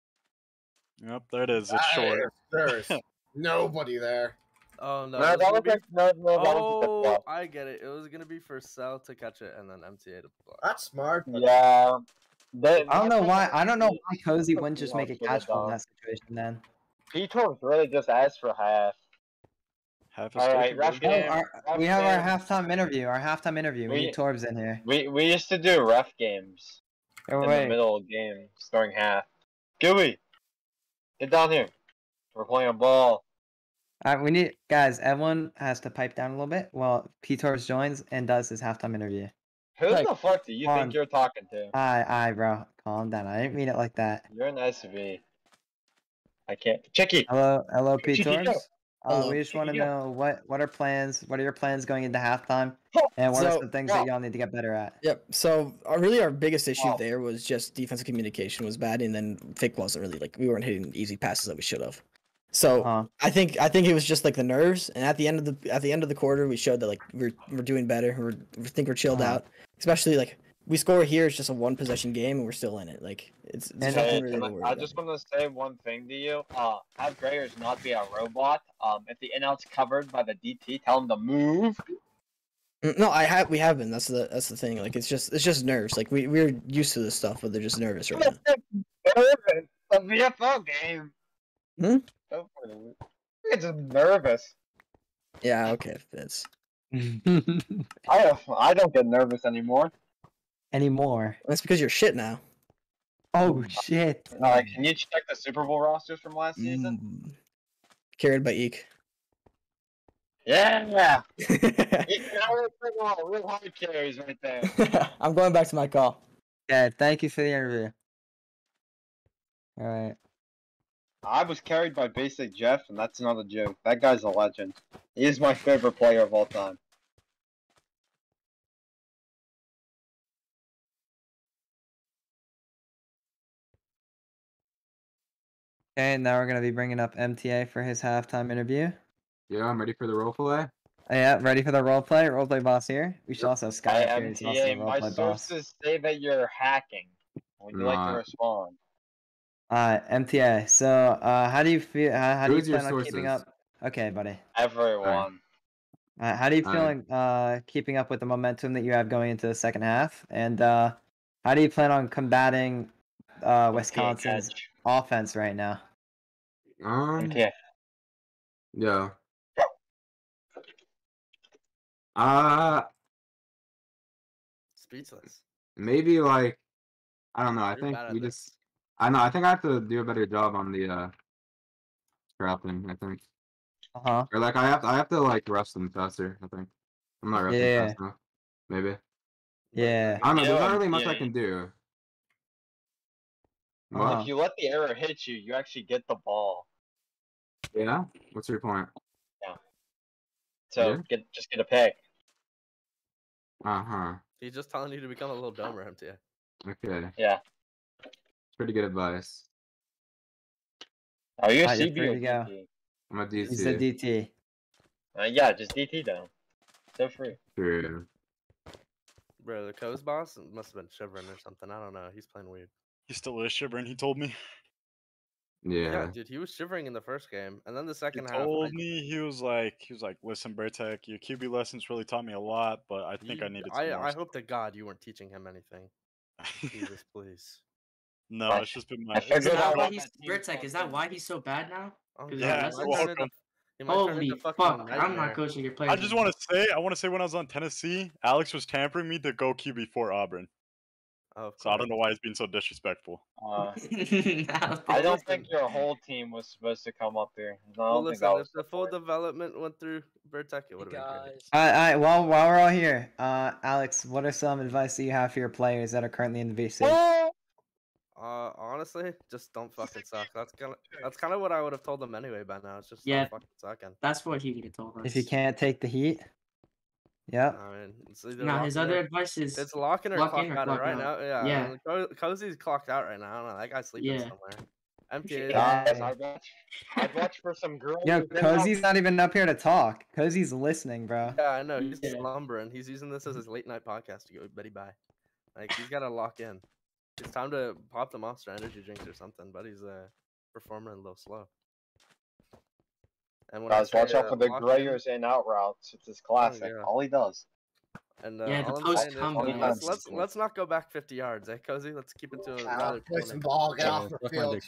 Yep, there it is. It's Ah, short. There's nobody there. Oh no. No, it was that gonna was be- like no, no, that was Oh, just a flop. I get it. It was gonna be for Sal to catch it and then M T A to block. That's smart. But Yeah. They, I don't know why. I don't know He- why Cozy he wouldn't just make a should've catch ball in done. that situation then. P-Torps really just asked for half. Half a All right, steak, ref dude. Oh, game. our, ref we have our game. halftime interview. Our halftime interview. We, We- need Torbs in here. We we used to do ref games Oh, in wait. the middle of games during half. Gooey, get down here. We're playing a ball. All right, we need guys. Everyone has to pipe down a little bit while P Torbs joins and does his halftime interview. Who Like, the fuck do you come think on. you're talking to? Aye, aye, bro. Calm down. I didn't mean it like that. You're an S V. I can't. Chicky. Hello, hello, P Chicky, Torbs. yo. Uh, Hello. we just want to Chicky, yo. know what what are plans? What are your plans going into halftime? And what are So- some things that y'all need to get better at? Yep. So our, really, our biggest issue Wow. there was just defensive communication was bad, and then Vic wasn't really like we weren't hitting easy passes that we should have. So Huh. I think I think it was just like the nerves, and at the end of the at the end of the quarter, we showed that like we're we're doing better. We're we think we're chilled Uh-huh. out, especially like we score here. It's just a one possession game, and we're still in it. Like it's, it's And- nothing Hey, really can to I, worry I about. just want to say one thing to you. Uh, have Grayers not be a robot. Um, if the in-out's covered by the D T, tell him to move. Mm, No, I have we have been. That's the that's the thing. Like it's just it's just nerves. Like we we're used to this stuff, but they're just nervous right now. Nervous. A V F L game. Hmm? It's just nervous. Yeah. Okay. It's I don't, I don't get nervous anymore. Anymore. that's because you're shit now. Oh shit. Uh, can you check the Super Bowl rosters from last season? Mm. Carried by Eek. Yeah. You know, real hard carries right there. I'm going back to my call. Yeah, thank you for the interview. All right. I was carried by Basic Jeff, and that's not a joke. That guy's a legend. He is my favorite player of all time. Okay, now we're gonna be bringing up M T A for his halftime interview. Yeah, I'm ready for the role play. Oh, yeah, ready for the roleplay? Roleplay boss here. We should also have Hi, Sky here. He's also M T the A. My roleplay boss. sources say that you're hacking. Would you like Nah. to respond? Uh, M T A. So, uh, how do you feel? How, how do you Who's your plan on keeping sources? up? Okay, buddy. Everyone. Uh, how do you All feel right. like uh keeping up with the momentum that you have going into the second half? And uh, how do you plan on combating uh Wisconsin's catch. offense right now? Um, M T A. yeah. Uh, Speechless. maybe like I don't know. I You're think bad at we this. just. I know. I think I have to do a better job on the uh scrapping. I think. Uh huh. Or like I have to. I have to like rush them faster. I think. I'm not rushing Yeah. fast enough. Maybe. Yeah. I don't know. There's Yeah, not really much I yeah. can do. Uh-huh. What? If you let the arrow hit you, you actually get the ball. Yeah. What's your point? Yeah. So Yeah. get just get a pick. Uh huh. He's just telling you to become a little dumber, M T A. Okay. Yeah. Pretty good advice. Are you a Alright, you're C B free or to go. D T? I'm a D T. He's a D T. Uh, yeah, just D T down. So free. True. Bro, the Coast boss must have been shivering or something. I don't know. He's playing weird. He still is shivering. He told me. Yeah, Yeah. dude, he was shivering in the first game, and then the He second half. told I, me he was like he was like, listen, Bertek, your Q B lessons really taught me a lot, but I think you- I needed some I, more. I hope to God you weren't teaching him anything. Jesus, please. No, I- it's just been my. I it's figured been out my- what He's that team Vertec, is that fucking- why he's so bad now? Oh, 'Cause of Yeah, lessons? he you're might turn welcome. into, he might turn Holy into fucking fuck! I'm nightmare. not coaching your players. I just want to say, I want to say when I was on Tennessee, Alex was tampering me to go Q B for Auburn. Oh, So I don't know why he's being so disrespectful. Uh, I I don't listen. think your whole team was supposed to come up here. I don't Well, think listen, that if was the the full point. development went through Vertec, it would have been great. Alright, alright, well, while we're all here, uh, Alex, what are some advice that you have for your players that are currently in the V C? Uh, honestly, just don't fucking suck. That's kind of that's kind of what I would have told them anyway by now. It's just Yeah. stop fucking sucking. That's what he would have told us. If you can't take the heat, yep. I mean, it's either Nah, lock his in other or- advice is it's locking or lock clock in or out. and clock right out. now, yeah. Yeah. and Co- Cozy's clocked out right now. I don't know. That guy's sleeping Yeah. somewhere. M T A. Guys, I'd watch, I'd watch for some girls. Yo, who didn't have- Cozy's not even up here to talk. Cozy's listening, bro. Yeah, I know. He's Yeah. slumbering. He's using this as his late night podcast to go Betty bye. Like he's got to lock in. It's time to pop the Monster Energy drinks or something. But he's uh performing a little slow. And when I Guys, say, watch out uh, for the lock in- grayers in out routes. It's his classic. yeah. All he does. And uh, Yeah, the all I'm post saying is, come uh, back. let's let's let's not go back fifty yards, eh, Cozy? Let's keep it to a Ah, rather play some twenty. ball, get off the field.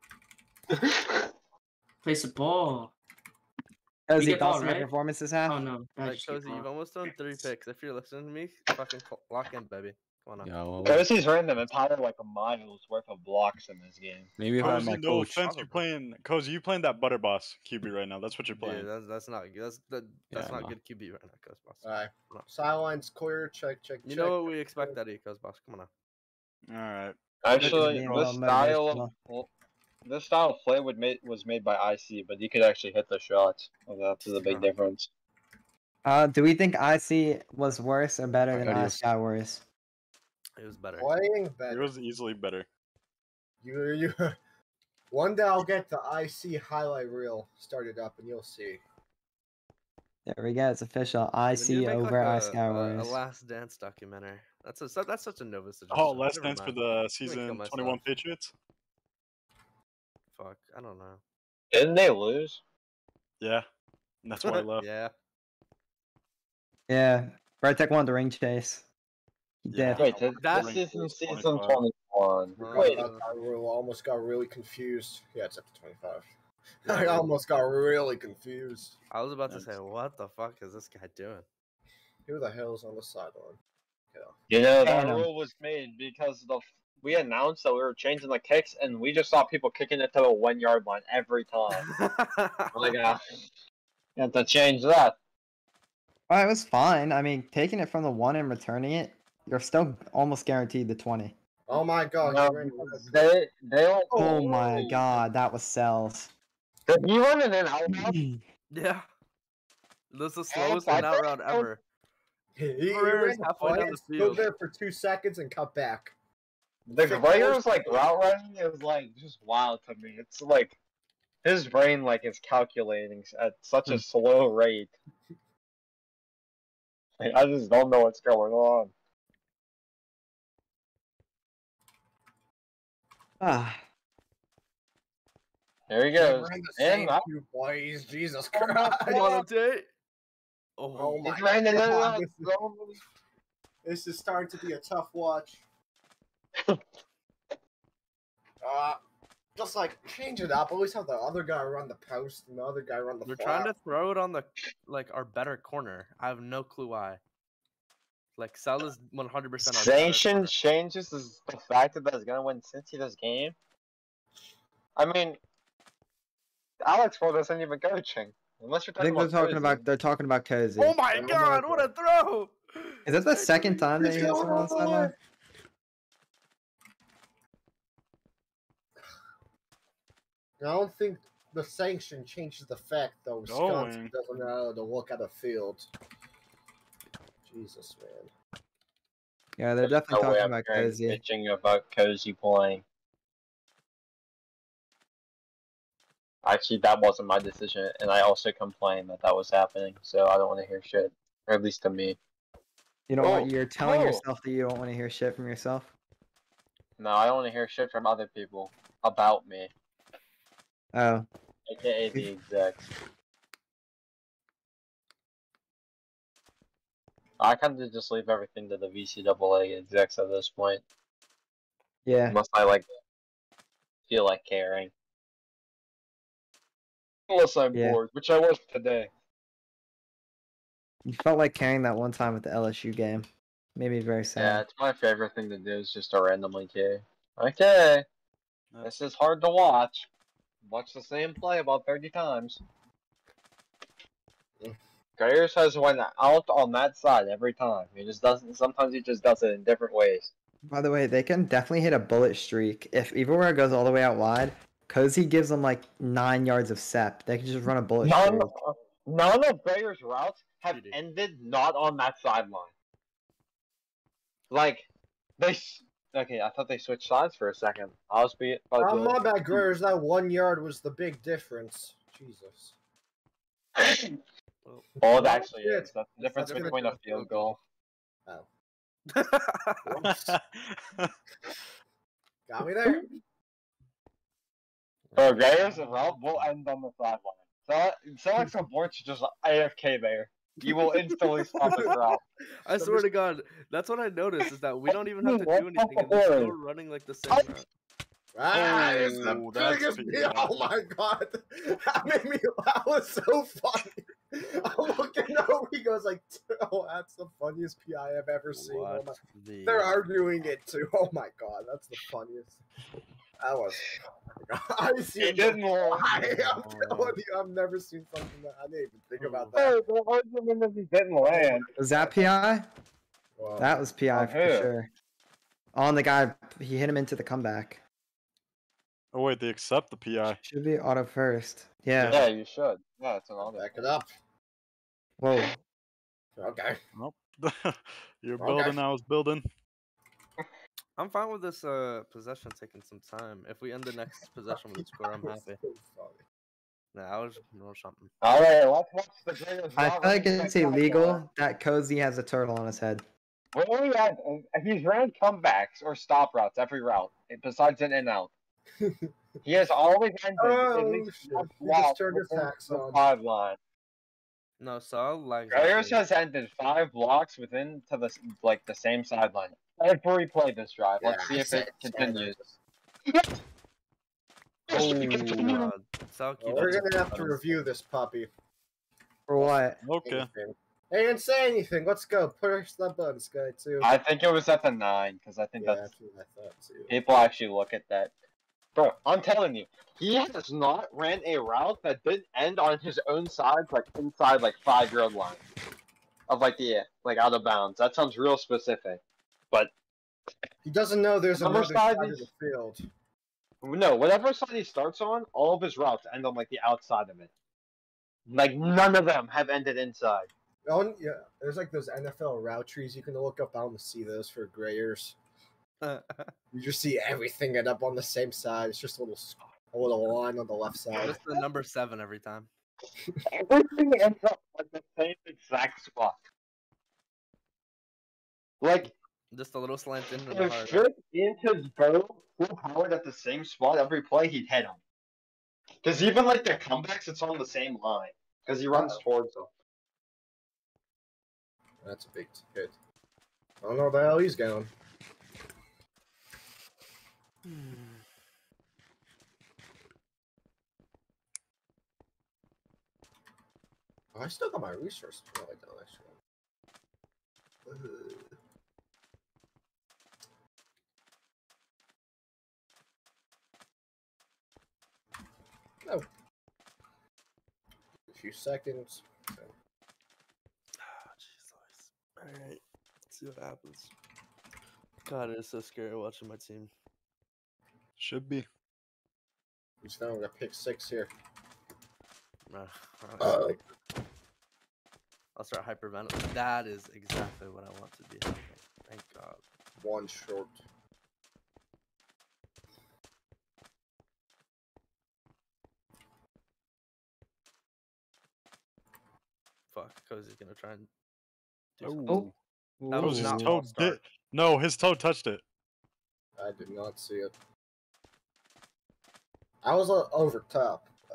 Play some ball. Cozy, get thoughts ball, on your right? performance this half? Oh no. I Like just get Cozy, you've ball. almost done three picks. If you're listening to me, fucking cl- lock in, baby. Come on. Now. Yeah, well, Cozy's random and power like a mile's worth of blocks in this game. maybe if I had my Cozy, no coach. offense, you playing Cozy, you playing that butter boss Q B right now. That's what you're Yeah, playing. that's that's not that's that, that's Yeah, not no. good Q B right now, Cozy boss. Alright. No. Sidelines clear, check, check, You check. know what we expect out of you, Cozy boss. Come on now. All right. Actually, being a this little style of motivational. well, this style of play would made, was made by I C, but you could actually hit the shots. That's the big Huh. difference. Uh, do we think I C was worse or better than I Adios. Sky Warriors? It was better. Playing It better. was easily better. You, you. One day I'll get the I C highlight reel started up, and you'll see. There we go. It's official. I We need to C make, over like, I a, Sky a, a Warriors. Last Dance documentary. That's a so- that's such a Nova suggestion. Oh, last Never dance for mind. the I'm gonna season kill myself. twenty-one Patriots. Fuck, I don't know. Didn't they lose? Yeah, and that's why I left. Yeah. Yeah. Vertec won the ring chase. He Yeah. did. Wait, this, That- this isn't season twenty-five. twenty-one. Uh, Wait, I got real, almost got really confused. Yeah, it's up to twenty-five. Yeah, I well- almost got really confused. I was about to Nice. say, what the fuck is this guy doing? Who the hell's on the sideline? Yeah. you know that Damn. rule was made because the we announced that we were changing the kicks, and we just saw people kicking it to the one yard line every time. We're like, ah, you have to change that. Well, it was fine. I mean, taking it from the one and returning it, you're still almost guaranteed the twenty. Oh my god, No, he ran because they they don't. Oh my god, that was cells. Did he run it in out route? Yeah. This is the Oh, slowest I in out think route so. ever. He, he Herrera's ran the halfway down play, the stood field. there for two seconds and cut back. The Grayer's like route running is like just wild to me. It's like his brain like is calculating at such a slow rate. Like, I just don't know what's going on. Ah, There he He goes. ran the And same that- two plays. Jesus Oh my Christ. Come on, Tate. Oh Oh, my He's ran into god. that This is, zone. this is starting to be a tough watch. Ah, Just like change it up. Always have the other guy run the post and the other guy run the We're flat. trying to throw it on the like our better corner. I have no clue why. Like Cell is one hundred percent our better Sanction corner. changes is the fact that he's gonna win Cincy this game. I mean, Alex Ford isn't even coaching. Unless you're I talking think they're about talking Cozy. about they're talking about Cozy. Oh my god, what a throw! Is that the second time that he hit someone on the sideline? I don't think the sanction changes the fact though Wisconsin Going. doesn't know how to look at a field. Jesus, man. Yeah, they're There's definitely no way talking I'm about hearing Cozy. bitching about Cozy playing. Actually, that wasn't my decision, and I also complained that that was happening, so I don't want to hear shit. Or at least to me. You know Oh, what? You're telling oh. yourself that you don't want to hear shit from yourself. No, I don't want to hear shit from other people about me, Oh, aka the execs. I kind of just leave everything to the V C double A execs at this point. yeah. Unless I, like, feel like caring. Unless I'm Yeah. bored, which I was today. You felt like carrying that one time with the L S U game. Made me very Yeah, sad. it's my favorite thing to do is just to randomly care. Okay, this is hard to watch. Watch the same play about thirty times. Grayers has went out on that side every time. He just doesn't. Sometimes he just does it in different ways. By the way, they can definitely hit a bullet streak. If Everywhere goes all the way out wide, Cozy gives them like nine yards of sep. They can just run a bullet None, streak. none of Grayers' routes have ended not on that sideline. Like, they. s- Okay, I thought they switched sides for a second. I was be. I was Oh, really- my bad, Grayers. That one yard was the big difference. Jesus. All it Oh, actually shit. is. That's the difference That's gonna between be a field goal. Oh. Got me there. So Grayers and Ralph will end on the sideline. So, Select support should just A F K there. You will instantly stop his route. I swear to God, that's what I noticed is that we don't even have to do anything, and they're still running like the same route. Ah, it's the Oh, that's biggest big, deal. yeah. Oh my god. That made me that was so funny. I'm looking over, he goes like, oh, that's the funniest P I I've ever seen. Oh What my... the- They're arguing it too. Oh my god, that's the funniest. That was I see He didn't lie. I'm telling you, I've never seen something that I didn't even think about that. Hey, the argument is he didn't land. Was that P I? Wow. That was P I On for who? sure. On the guy, he hit him into the comeback. Oh wait, they accept the P I. Should be auto first. Yeah. Yeah, you should. Yeah, it's an auto. Back it up. Whoa. Okay. Nope. You're Okay. building, I was building. I'm fine with this uh possession taking some time. If we end the next possession with a score, I'm happy. Nah, I was no something. Alright, let's watch the Grayers I route feel like running it's back illegal that Cozy has a turtle on his head. Well, he had, he's ran comebacks or stop routes every route, besides an in out. He has always ended Oh, at least shit. one He block just turned his within hacks the on. five line. No, so I'll like. Grayers has ended five blocks within to the like the same sideline. Every play this drive. Let's Yeah, see I if said it continues. Oh god. Sal Well, keeps we're it gonna have to fun. review this puppy. For what? Okay. Anything. Hey, didn't say anything. Let's go. Push that button, Sky, too. I think it was at the nine because I think Yeah, that's that's what I thought, too. people actually look at that. Bro, I'm telling you, he has not ran a route that didn't end on his own side, like inside like five yard line of like the like out of bounds. That sounds real specific, but He doesn't know there's Number another five side of is- the field. no, whatever side he starts on, all of his routes end on like the outside of it. Like none of them have ended inside. Oh, yeah. There's like those N F L route trees you can look up. I want to see those for Grayers. You just see everything end up on the same side. It's just a little, a little line on the left side. Just the number seven every time. Everything ends up at the same exact spot. Like Just a little slant in and if hard. Fick and his bow full powered at the same spot every play, he'd hit him. Because even like the comebacks, it's on the same line. Because he runs towards them. That's a big hit. I don't know where the hell he's going. Oh, I still got my resource. No, I don't actually. Uh, No. A few seconds. So. Ah, jeez, alright, let's see what happens. God, it is so scary watching my team. Should be. He's now gonna pick six here. Nah, Uh, I'll start hyperventilating. That is exactly what I want to be happening. Thank God. One short. Fuck, Cozy's gonna try and do Oh. something. That was Cozy's not toe false start. did. No, his toe touched it. I did not see it. I was uh, over top. But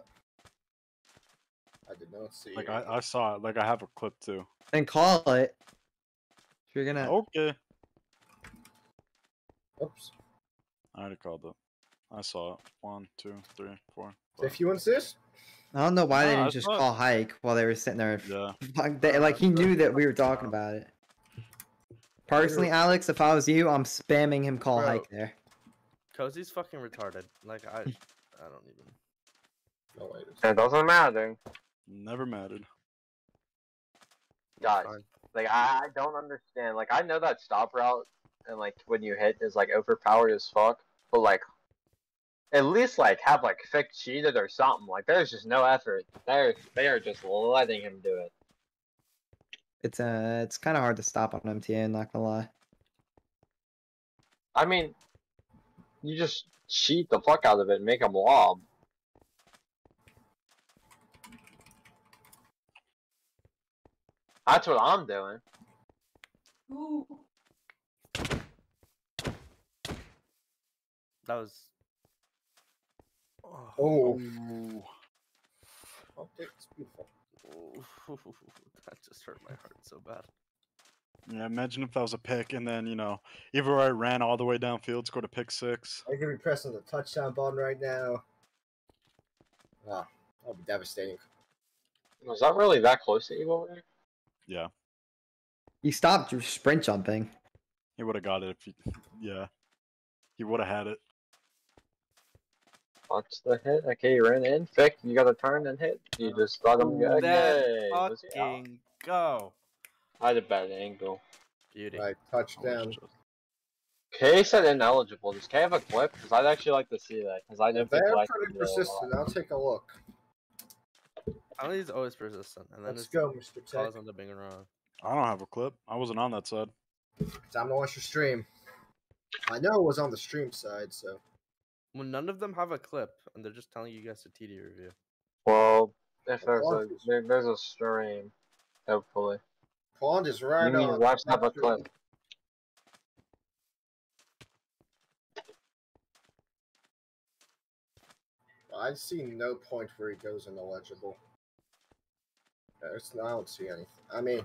I did not see Like it. I, I saw it. Like I have a clip too. Then call it. If you're gonna. Okay. Oops. I already called it. I saw it. One, two, three, four. If you insist. I don't know why they Nah, didn't I just thought- call hike while they were sitting there. Yeah. Fuck, they- like he knew that we were talking about it. Personally, Alex, if I was you, I'm spamming him call Bro. hike there. Cozy's fucking retarded. Like I, I don't even. No, wait. It doesn't matter. Never mattered. Guys, Fine. like I, I don't understand. Like I know that stop route and like when you hit is like overpowered as fuck, but like at least like have like fixed cheated or something. Like there's just no effort. They're they are just letting him do it. It's uh, it's kind of hard to stop on M T A. Not gonna lie. I mean, you just cheat the fuck out of it and make him lob. That's what I'm doing. Ooh. That was. Oh. Ooh. Oh, it's beautiful. That just hurt my heart so bad. Yeah, imagine if that was a pick and then, you know, either I ran all the way downfield, scored a pick six. I could be pressing the touchdown button right now. Ah, that'll be devastating. Was that really that close to you over there? Yeah. He stopped sprint jumping. He would have got it if he, yeah. He would have had it. Watch the hit. Okay, you ran in. Fick, you gotta turn and hit. You just let him go. Let's Yay. Was he out? fucking go. I had a bad angle. Beauty. Right, touchdown. K said ineligible. Does K have a clip? Because I'd actually like to see that. Because I know They're people like pretty to do it a persistent. lot. I'll take a look. I mean, he's always persistent, and then Let's his go, Mister Tech. calls end up being wrong. I don't have a clip. I wasn't on that side. Time to watch your stream. I know it was on the stream side, so. When none of them have a clip, and they're just telling you guys to T D review. Well, if there's a there, there's a stream, hopefully. Pond is right You mean on. watch have a clip. I see no point where he goes ineligible. There's, I don't see anything. I mean,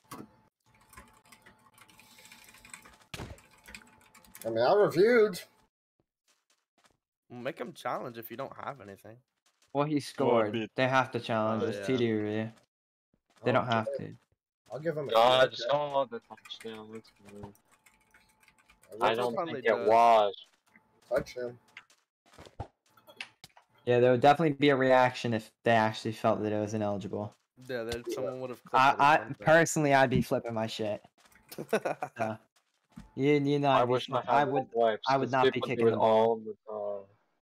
I mean, I reviewed. Well, make them challenge if you don't have anything. Well, he scored. be- They have to challenge Oh, his yeah. T D review. They don't have Okay. to. I'll give him a God, clip. just don't let the touchdown. Let's go. I I don't finally think it does. was. touch him. Yeah, there would definitely be a reaction if they actually felt that it was ineligible. Yeah, that someone would have clipped I, it or I something. personally, I'd be flipping my shit. Uh, you, you know, I I'd be wish I flip- had I would, clips, I would 'cause not be people kicking do the it ball. all the time.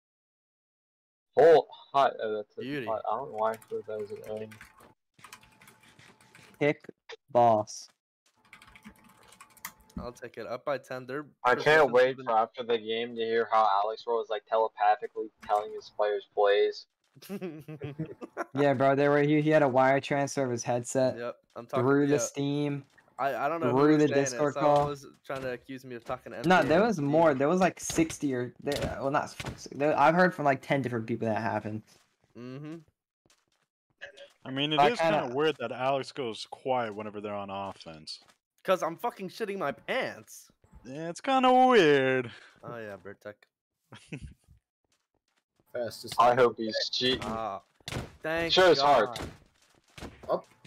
Oh, hot. Oh, that's a Beauty. hot. I don't know why I thought that was an A. Kick boss. I'll take it. Up by ten. They're. I can't persistent wait even- for after the game to hear how Alex was like telepathically telling his players plays. Yeah, bro, they were. He, he had a wire transfer of his headset Yep, I'm talking. through the yeah. Steam. I, I don't know through who was the saying Discord it. Someone call. was trying to accuse me of talking to No, M T A there on was Steam. more. There was like sixty or there, well, not sixty. There, I've heard from like ten different people that happened. Mm-hmm. I mean, it I is kinda- kind of weird that Alex goes quiet whenever they're on offense. Cause I'm fucking shitting my pants. Yeah, it's kind of weird. Oh yeah, Bertek. Fastest. I hope he's cheating. Ah, thank Shows God. heart. Up.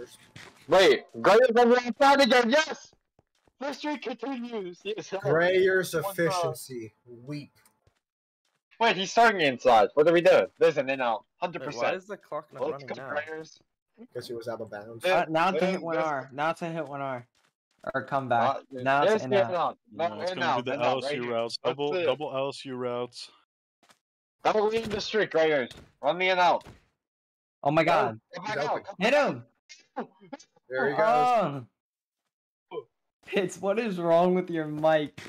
first. Wait, Grayers on the outside again. Yes. The streak continues. Yes. Grayer's One goal. efficiency. Weep. Wait, he's starting inside. What are we doing? There's an in out. Hundred Wait, why percent. is the clock not Let's running go, now? Grayers. Because he was out of bounds. Uh, now it's a There's- hit one there's- R. Now it's a hit one R. Or comeback. Uh, now it's there's in the in out. out. No, No, it's in gonna out. be the in out, L S U right here. routes. Let's Double see it. double L S U routes. Double lead the streak, Grayers. Run me in out. Oh my god. Come back He's out. open. Come Hit back him! There he goes. Oh. Pitts, what is wrong with your mic?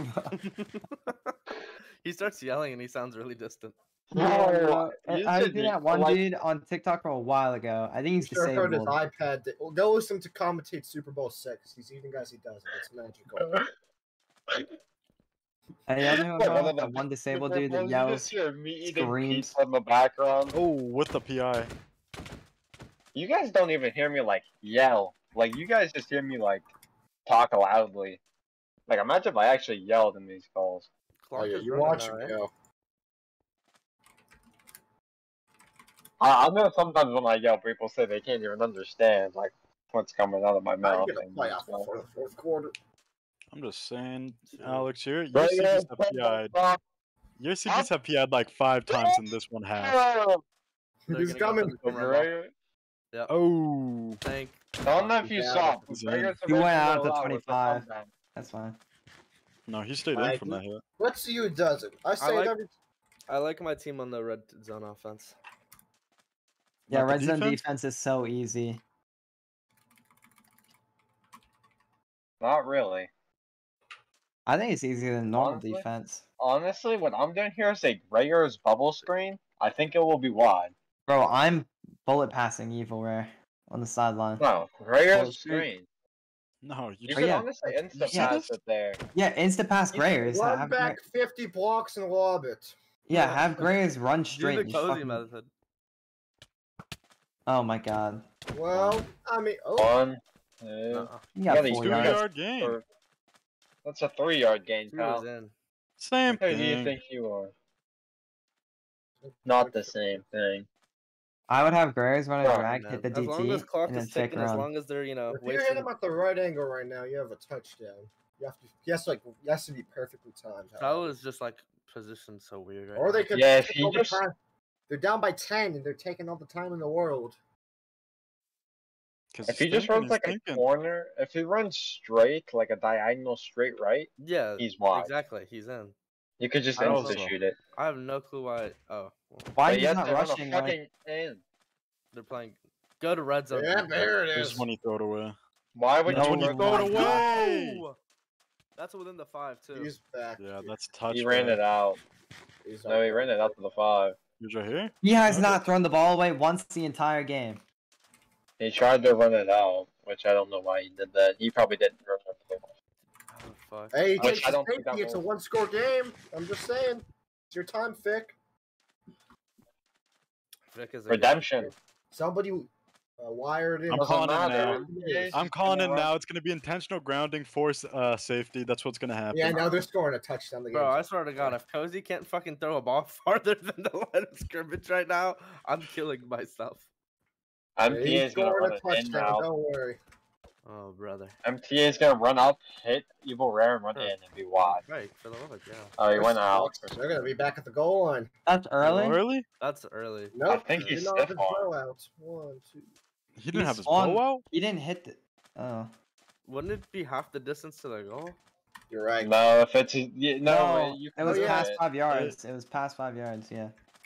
He starts yelling and he sounds really distant. Yeah, No, bro. you And I've should seen be- that one like- dude on TikTok from a while ago. I think he's Sure heard his disabled. iPad. Di- well, go listen to commentate Super Bowl six. He's even guys he does it. It's magical. And the other one, What, bro, what that about one disabled Super dude Bowl? that You yells, just hear me eating screams. pizza in the background. Oh, with the P I. You guys don't even hear me like yell. Like you guys just hear me like talk loudly. Like imagine if I actually yelled in these calls. Oh Clock yeah, is you running watch now, him right? go. I, I know sometimes when I yell, people say they can't even understand like what's coming out of my I'm mouth. gonna and play off stuff. for the fourth quarter. I'm just saying, Alex, your your Right C here, Ds have P I'd. Your C Ds have P I'd like five times in this one half. Oh, They're He's gonna go coming. for the home run ball. Gray- Yep. Oh, Thank. I don't know if you Yeah, saw. he's but in. Raiders He went eventually out to allowed with the twenty-five. comeback. That's fine. no, he stayed in Like, from that hit. Let's see who does it. I say like- it every. I like my team on the red zone offense. Yeah, Not the red zone defense? defense is so easy. Not really. I think it's easier than normal Honestly? defense. Honestly, what I'm doing here is a Raiders bubble screen. I think it will be wide. Bro, I'm bullet passing evil rare on the sideline. No, Oh, Raiders screen. screen. No, you You Oh, should yeah. honestly insta Yeah. pass it there. Yeah, insta pass Grayers. Run Have back Gra- fifty blocks and lob it. yeah, have Grayers run Do straight. the and cozy fucking- method. Oh my god. Well, I mean, oh, One, two. Nuh-uh. You got Yeah, these four two yards. yard game. Or- That's a three yard gain, He was pal. in. Same Who do you thing. think you are? Not the same thing. I would have Grayers run a Bro, drag, Man, hit the as D long as T, clock and then is fake ticking, as run. long as they're you know if you hit wasting. him at the right angle right now, you have a touchdown. You have to. He has to like. He has to be perfectly timed. Tyler is just like positioned so weird right Or now. they could. Yeah, if take he all the just- time. They're down by ten, and they're taking all the time in the world. 'Cause If he's he just thinking, runs he's like thinking. a corner, if he runs straight, like a diagonal straight right, Yeah, he's wide. exactly. He's in. You could just I don't insta know. shoot it. I have no clue why. Oh, well, Why But he's he has not to run a rushing? Like, fucking in. they're playing. Go to red zone. Yeah, defense. there it This is. is when he throw it away. Why would No, you when you run throw it that? away. No! That's within the five too. He's back. Yeah, here. that's touch. He ran it out. He's No, he ran it out to the five. He's right here. he has Okay. not thrown the ball away once the entire game. He tried to run it out, which I don't know why he did that. He probably didn't run it. Oh fuck. Hey, he Which takes I his don't think safety. that It's a will- one-score game. I'm just saying. It's your time, Fick. Vic is a Redemption. Somebody uh, wired in. I'm Doesn't calling it matter. now. Yeah, I'm calling it gonna now. It's gonna be intentional grounding, force uh, safety. That's what's gonna happen. Yeah, now they're scoring a touchdown. The Bro, I game's swear to God, if Cozy can't fucking throw a ball farther than the line of scrimmage right now, I'm killing myself. M Yeah, T A he's is gonna scoring run a it in touchdown. now. Don't worry. Oh brother. M T A is gonna run up, hit Evil Rare, and run Sure. in and be wide. Right, for the love of God. Oh, he went out. They're gonna be back at the goal line. That's early. Early? That's early. Nope. think he he's did not have stiff his arm. blowout. One, two. He didn't have his swung- blowout. He didn't hit the. Oh. Wouldn't it be half the distance to the goal? You're right. No, if it's yeah, no, No, you it can was do past it. five yards. It was past five yards. Yeah.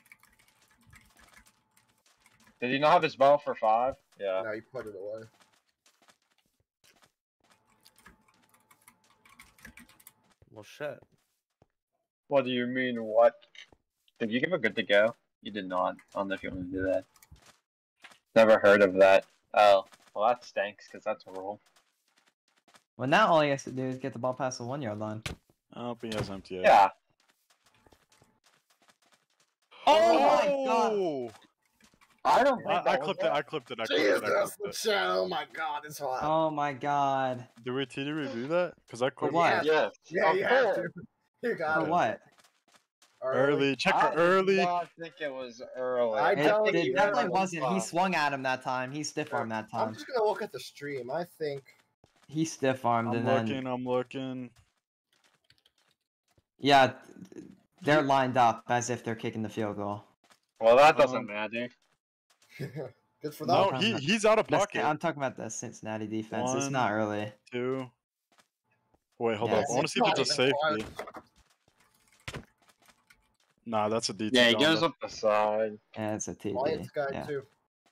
Did he not have his ball for five? Yeah. No, you put it away. Well, shit. What do you mean? What? Did you give a good to go? You did not. I don't know if you want to do that. Never heard of that. Oh, well that stinks because that's a rule. Well, now all he has to do is get the ball past the one yard line. I don't think he has M T A. Yeah. Oh my god! Oh! I don't think I, I that was clipped it. it. I clipped it. I clipped Jesus, it. I clipped the it. chat. Oh my God, it's hot. Oh my god! Did we T D review that? Because I clipped what? it. Yes. yeah, of you have course. to. You got For it. what? Early. Check for I early. did not think it was early. I It, don't it either. definitely wasn't. He Wow. swung at him that time. He stiff armed that I'm time. just gonna look at the stream. I think He stiff armed I'm and looking. then I'm looking. yeah, they're lined up as if they're kicking the field goal. Well, that doesn't Um, matter. good for No, them. he he's out of That's- pocket. I'm talking about the Cincinnati defense. It's One, not early. Two. Wait, hold Yeah, up. I it's- want to see if it's a not even safety. Nah, that's a D T. Yeah, he John, goes but- up the side. Yeah, it's a T D. Lions guy Yeah. too.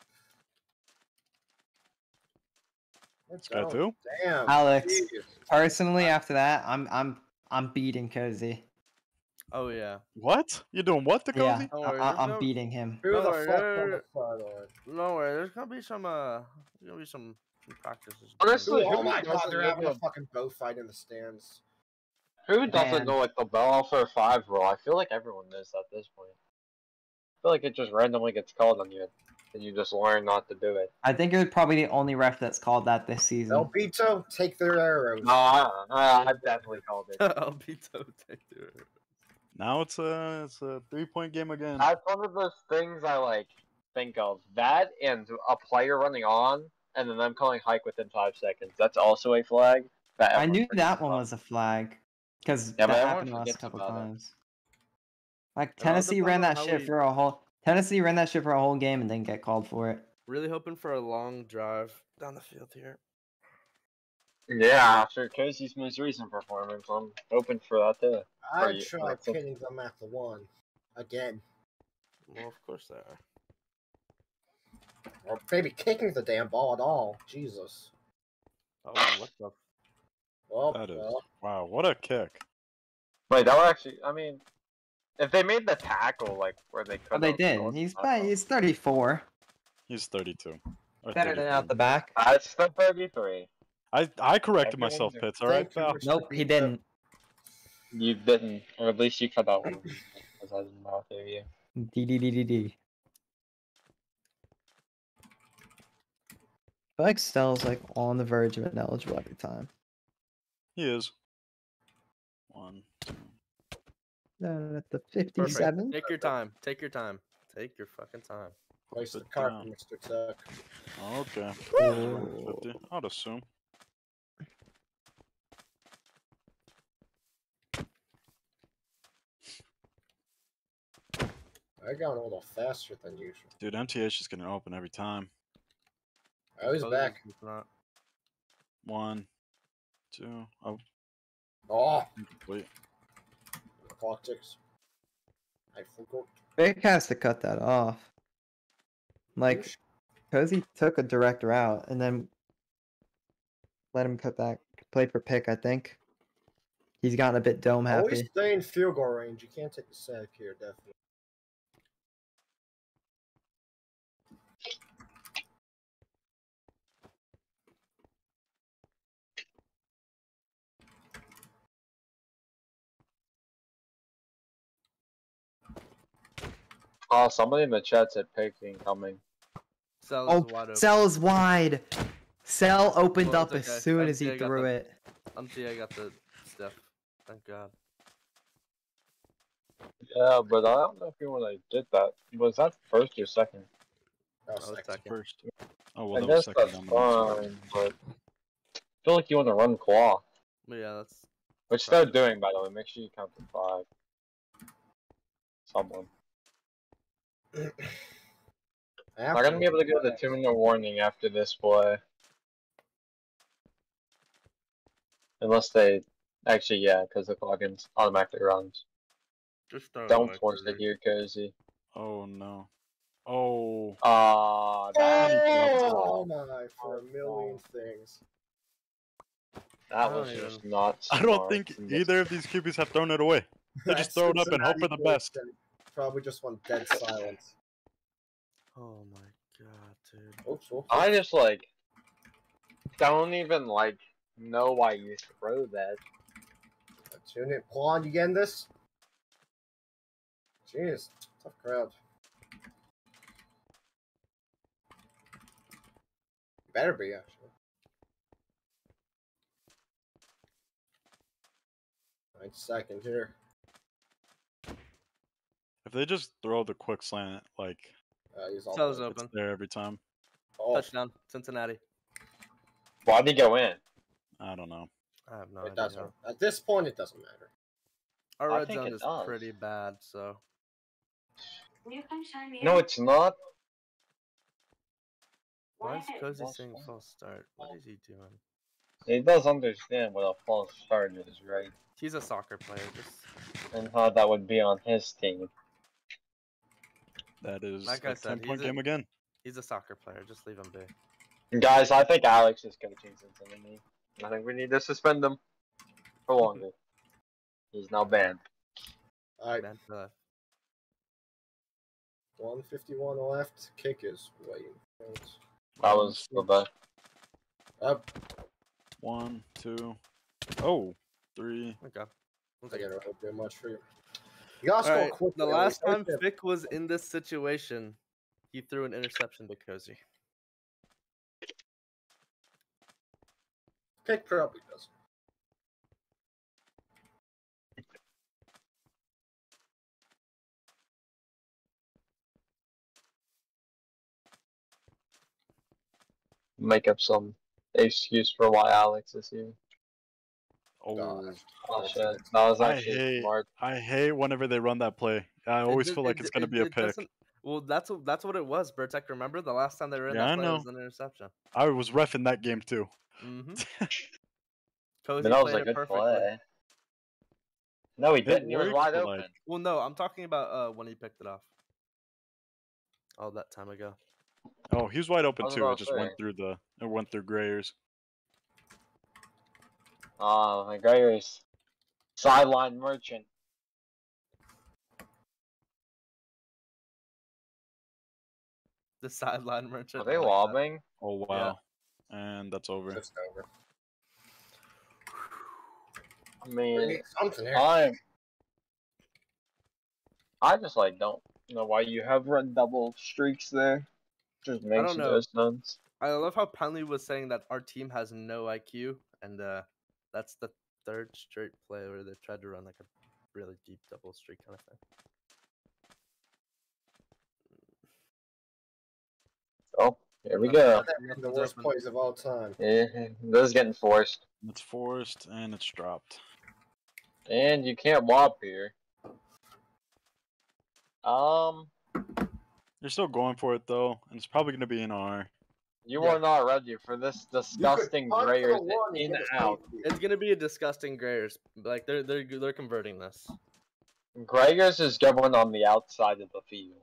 This guy too? Damn. Alex, jeez. personally, after that, I'm I'm I'm beating Cozy. Oh yeah. What? You doing what to Yeah, Cozy? Don't I, worry, I, there's I'm no- beating him. Who Don't the worry, fuck no, on no, the sideline? No worry, there's gonna be some uh, there's gonna be some, some practices. Honestly, Dude, who oh my god, doesn't they're make having a a- fucking bow fight in the stands. Who doesn't Man. know like the bell for five rule? I feel like everyone knows at this point. I feel like it just randomly gets called on you, and you just learn not to do it. I think it was probably the only ref that's called that this season. El Pito, take their arrows. No, I, I, I definitely called it. I'll be so taken. Now it's a it's a three point game again. That's one of those things I like think of. That and a player running on, and then them calling hike within five seconds. That's also a flag. That I everyone knew forgets that one about. was a flag because Yeah, that but everyone happened to us a forgets couple about it. times. Like It all Tennessee depends ran on that how shit we- for a whole. Tennessee ran that shit for a whole game and didn't get called for it. Really hoping for a long drive down the field here. Yeah, after Cozy's most recent performance, I'm hoping for that too. I you- try that's a- pinning them at the one. Again. Well, of course they are. Or maybe kicking the damn ball at all. Jesus. Oh, what the? Well, That is well. wow. What a kick. Wait, that would actually. I mean, if they made the tackle like where they could. Oh, they did. He's ba- he's thirty-four. He's thirty-two. Or Better than out the thirty-three. back. That's still thirty-three. I I corrected Everyone's myself, a- Pitts. All right, Thank you pal. for Nope, he didn't. You didn't, or at least you cut out one. Because I didn't know if you. D D D D D. I feel like Stell's like on the verge of ineligible every time. He is. One, two. Uh, at the Perfect. fifty-seven. Take your time. Take your time. Take your fucking time. Place the Sit carpet, down. Mister Tuck. Okay. Oh. fifty. I'd assume. I got a little faster than usual. Dude, M T H is gonna open every time. Oh, he's Close back. if not. One, two. Oh, Oh, incomplete. clock ticks. I forgot. Vic has to cut that off. Like, Cozy took a direct route and then let him cut back. Played for pick, I think. He's gotten a bit dome Always happy. stay in field goal range. You can't take the sack here, definitely. Oh, somebody in the chat said pick incoming. Cell Oh, is wide open. Cell is wide. Cell opened Well, up it's as okay. soon as he M T A got threw the- it. M T A got the stuff. Thank God. Yeah, but I don't know if you when I did that. Was that first or second? Oh, I was second. second. First. Oh well, I that was guess second. that's down the fine, but I feel like you want to run claw. But yeah, that's Which they're doing, by the way. Make sure you count to five. Someone. Not gonna be able to go to the two minute warning after this play. Unless they. Actually, yeah, because the clock ins- automatically runs. just throw it Don't away, force Kirby. it here, Cozy. Oh no. Oh. Ah, that, Oh my, for a million things. that I was don't just even- not I don't smart think to miss. either of these Q Bs have thrown it away. They just throw it up and hope for the best. Probably just want dead silence. Oh my God, dude. Oops, oops. I just like don't even like know why you throw that. Tune in. Pawn, you getting this? Jeez, tough crowd. Better be, actually. Nine seconds here. they just throw the quick slant, like Uh, he's all Cell's good. open. it's there every time. Oh, Touchdown, Cincinnati. Why'd he go in? I don't know. I have no it idea. doesn't. At this point, it doesn't matter. Our I red think zone it is does. pretty bad, so. No, it's not. Why is Cozy saying false start? What is he doing? He does understand what a false start is, right? He's a soccer player. Just And how that would be on his team. That is like a I said, ten point he's a, game again. he's a soccer player. Just leave him be. Guys, I think Alex is coaching Cincinnati. I think we need to suspend him for longer. He's now banned. All right, Man, uh, one fifty-one left. Kick is waiting. That was the best. Up. One, two, oh, three. Okay. We'll I take it. gotta hope very much for you. You gotta All score right. quickly. The at last least. I time think Fick was in this situation, he threw an interception to Cozy. Kick probably does. Make up some excuse for why Alex is here. Oh, Oh shit, that was I actually hate. smart. I hate whenever they run that play. I always It feel did- like it it's d- gonna it- be a it pick. doesn't- Well, that's what that's what it was, Bertek. Remember the last time they ran Yeah, that I play know. was an interception. I was reffing that game too. Mm-hmm. But Cozy that was played a it good perfectly. play. No, he It didn't. He was worked, wide but, open. like- Well, no, I'm talking about uh when he picked it off. All that time ago. Oh, he was wide open I was too. about It to just went say. through the. It went through Grayers. Ah, my Grayers. Sideline merchant. The sideline merchant. Are they I like that. lobbing? Oh wow, and that's over. Just over. I We mean, need something here. I'm. I just like don't know why you have run double streaks there. Just I makes don't no know. sense. I love how Penley was saying that our team has no I Q, and uh, that's the third straight play where they tried to run like a really deep double streak kind of thing. Oh, here we Nothing- go. nothing- The nothing's worst open. plays of all time. Yeah, this is getting forced. It's forced and it's dropped. And you can't whop here. Um, You're still going for it though, and it's probably gonna be an R. you Yeah. are not ready for this disgusting punt for the Grayers one and in get a out. safety. It's gonna be a disgusting Grayers. Like they're they're they're converting this. Grayers is going on the outside of the field.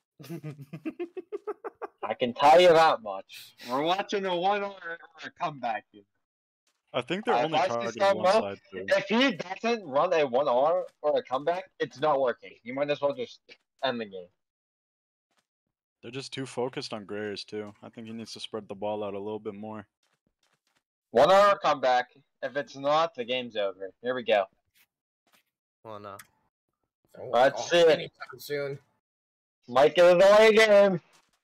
I can tell you that much. We're watching a one or a comeback here. I think they're Uh, only if I see targeting something one else- side too. If he doesn't run a one R or a comeback, it's not working. You might as well just end the game. They're just too focused on Grayers too. I think he needs to spread the ball out a little bit more. One R or comeback. If it's not, the game's over. Here we go. Well, no. Oh, Let's oh, see it. anytime soon. Might get it away again.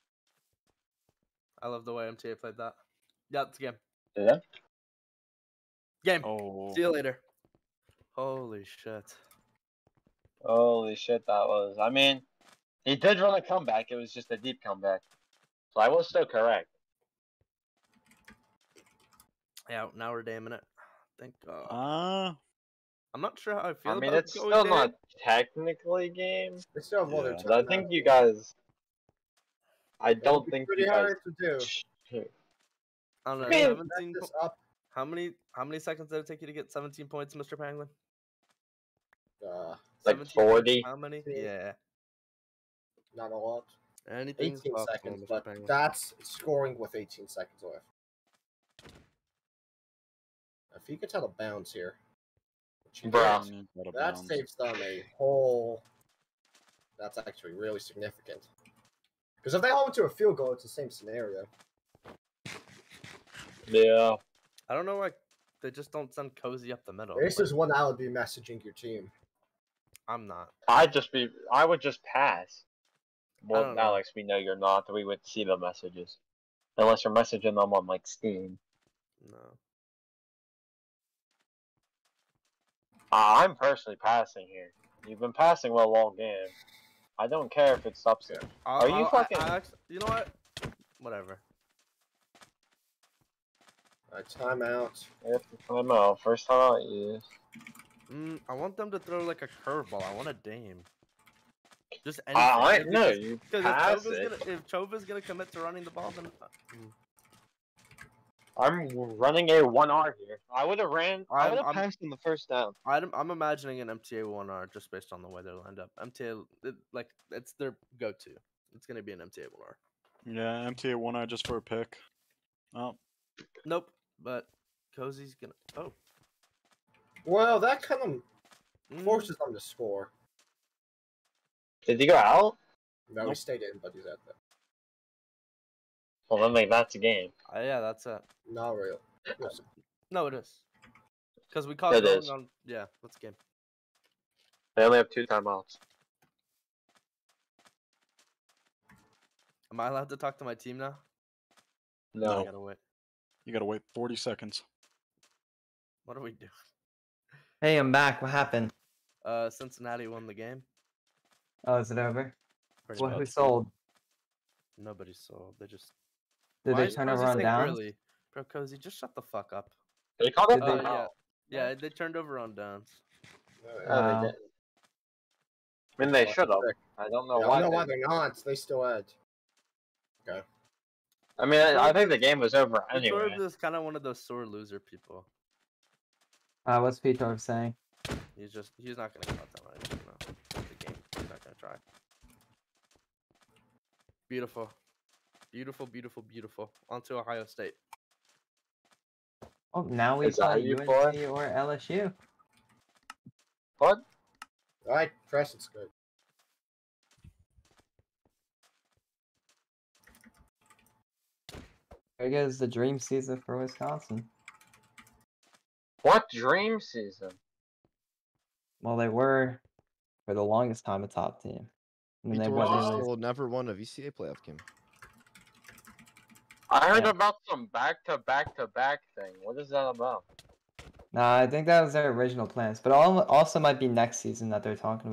I love the way M T A played that. Yeah, it's a game. Yeah. Game. Oh, See you later. Holy shit. Holy shit, that was. I mean, he did run a comeback. It was just a deep comeback. So I was still correct. Yeah, now we're damning it. Thank God. uh, I'm not sure how I feel I mean, about it's going still dam. not technically game. They still have other Yeah. But I time think out. you guys. I It'll don't be think pretty you guys. hard to do. I don't know. Man, seventeen. This po- up. How many how many seconds did it take you to get seventeen points, Mister Penguin? Uh, Like seventeen points, forty. How many? Yeah. Yeah. not a lot. Anything's eighteen possible, seconds, Mister but Penguin. that's scoring with eighteen seconds left. If he gets out of bounds here, which he Bruh. does, Out of that bounds. saves them a whole. That's actually really significant. Because if they hold to a field goal, it's the same scenario. Yeah. I don't know why they just don't send Cozy up the middle. This Like, is when I would be messaging your team. I'm not. I'd just be. I would just pass. Well, don't know. Alex, we know you're not. We would see the messages, unless you're messaging them on like Steam. No. Uh, I'm personally passing here. You've been passing well all game. I don't care if it's substance. I'll, Are you I'll- fucking? I, I act- you know what? Whatever. Alright, timeout. Time out. First time out, yes. Mm, I want them to throw like a curveball. I want a dame. Just Uh, I anything. no, because, you because pass if Chova's it. gonna if Chova's gonna commit to running the ball, then uh, mm. I'm running a one R here. I would have ran. I I'm- would have I'm- passed in the first down. I'm, I'm imagining an M T A one R just based on the way they're lined up. M T A, it, like it's their go-to. It's gonna be an M T A one R. Yeah, M T A one eye just for a pick. Oh, Nope, but Cozy's gonna. Oh, Well, that kind of mm, forces them to score. Did he go out? No, he Nope. stayed in, but he's at that. Well, then like that's a game. uh, yeah, that's it. Not real. Yes. No, it is. Because we caught It going is. on. Yeah, that's a game. They only have two timeouts. Am I allowed to talk to my team now? I No. gotta wait. you gotta wait forty seconds. What do we do? Hey, I'm back. What happened? Uh, Cincinnati won the game. Oh, is it over? Pretty Well, who much. sold? Nobody sold. They just. Did Why they is turn Cozy over on staying downs? early? Bro, Cozy, just shut the fuck up. They called Did it they- Uh, timeout. yeah, yeah, they turned over on downs. No, Wow. they didn't. I mean, they should have. I don't know Yeah, I why. don't know why they- they're not. They still had. Okay. I mean, I, I think the game was over anyway. Torb is kind of one of those sore loser people. Uh, what's Peter saying? He's just he's not gonna cut that line. You know, it's a game. He's not gonna try. Beautiful, beautiful, beautiful, beautiful. On to Ohio State. Oh, now we Is that play you U for? N C or L S U. What? Alright, Preston's good. There goes the dream season for Wisconsin. What dream season? Well, they were for the longest time a top team. And then they Vitor went just really- still never won a V C A playoff game. I heard Yeah. about some back to back to back thing. What is that about? Nah, I think that was their original plans, but al- also might be next season that they're talking about.